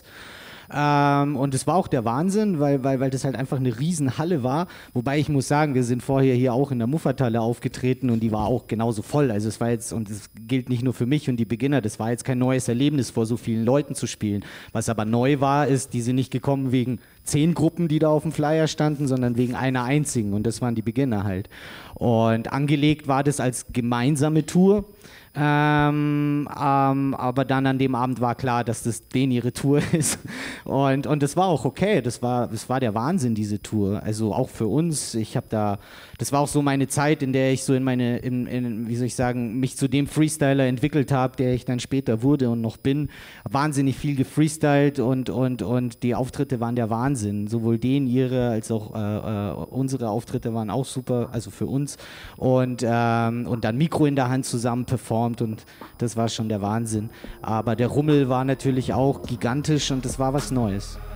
Ähm, und es war auch der Wahnsinn, weil, weil, weil das halt einfach eine Riesenhalle war. Wobei ich muss sagen, wir sind vorher hier auch in der Muffathalle aufgetreten und die war auch genauso voll. Also es war jetzt, und es gilt nicht nur für mich und die Beginner, das war jetzt kein neues Erlebnis, vor so vielen Leuten zu spielen. Was aber neu war, ist, die sind nicht gekommen wegen zehn Gruppen, die da auf dem Flyer standen, sondern wegen einer einzigen. Und das waren die Beginner halt. Und angelegt war das als gemeinsame Tour. Ähm, ähm, aber dann an dem Abend war klar, dass das denen ihre Tour ist und, und das war auch okay, das war, das war der Wahnsinn, diese Tour, also auch für uns. Ich habe da, das war auch so meine Zeit, in der ich so in meine, in, in, wie soll ich sagen, mich zu dem Freestyler entwickelt habe, der ich dann später wurde und noch bin, wahnsinnig viel gefreestylt und, und, und die Auftritte waren der Wahnsinn, sowohl denen ihre als auch äh, äh, unsere Auftritte waren auch super, also für uns und, ähm, und dann Mikro in der Hand zusammen performt. Und das war schon der Wahnsinn. Aber der Rummel war natürlich auch gigantisch und das war was Neues.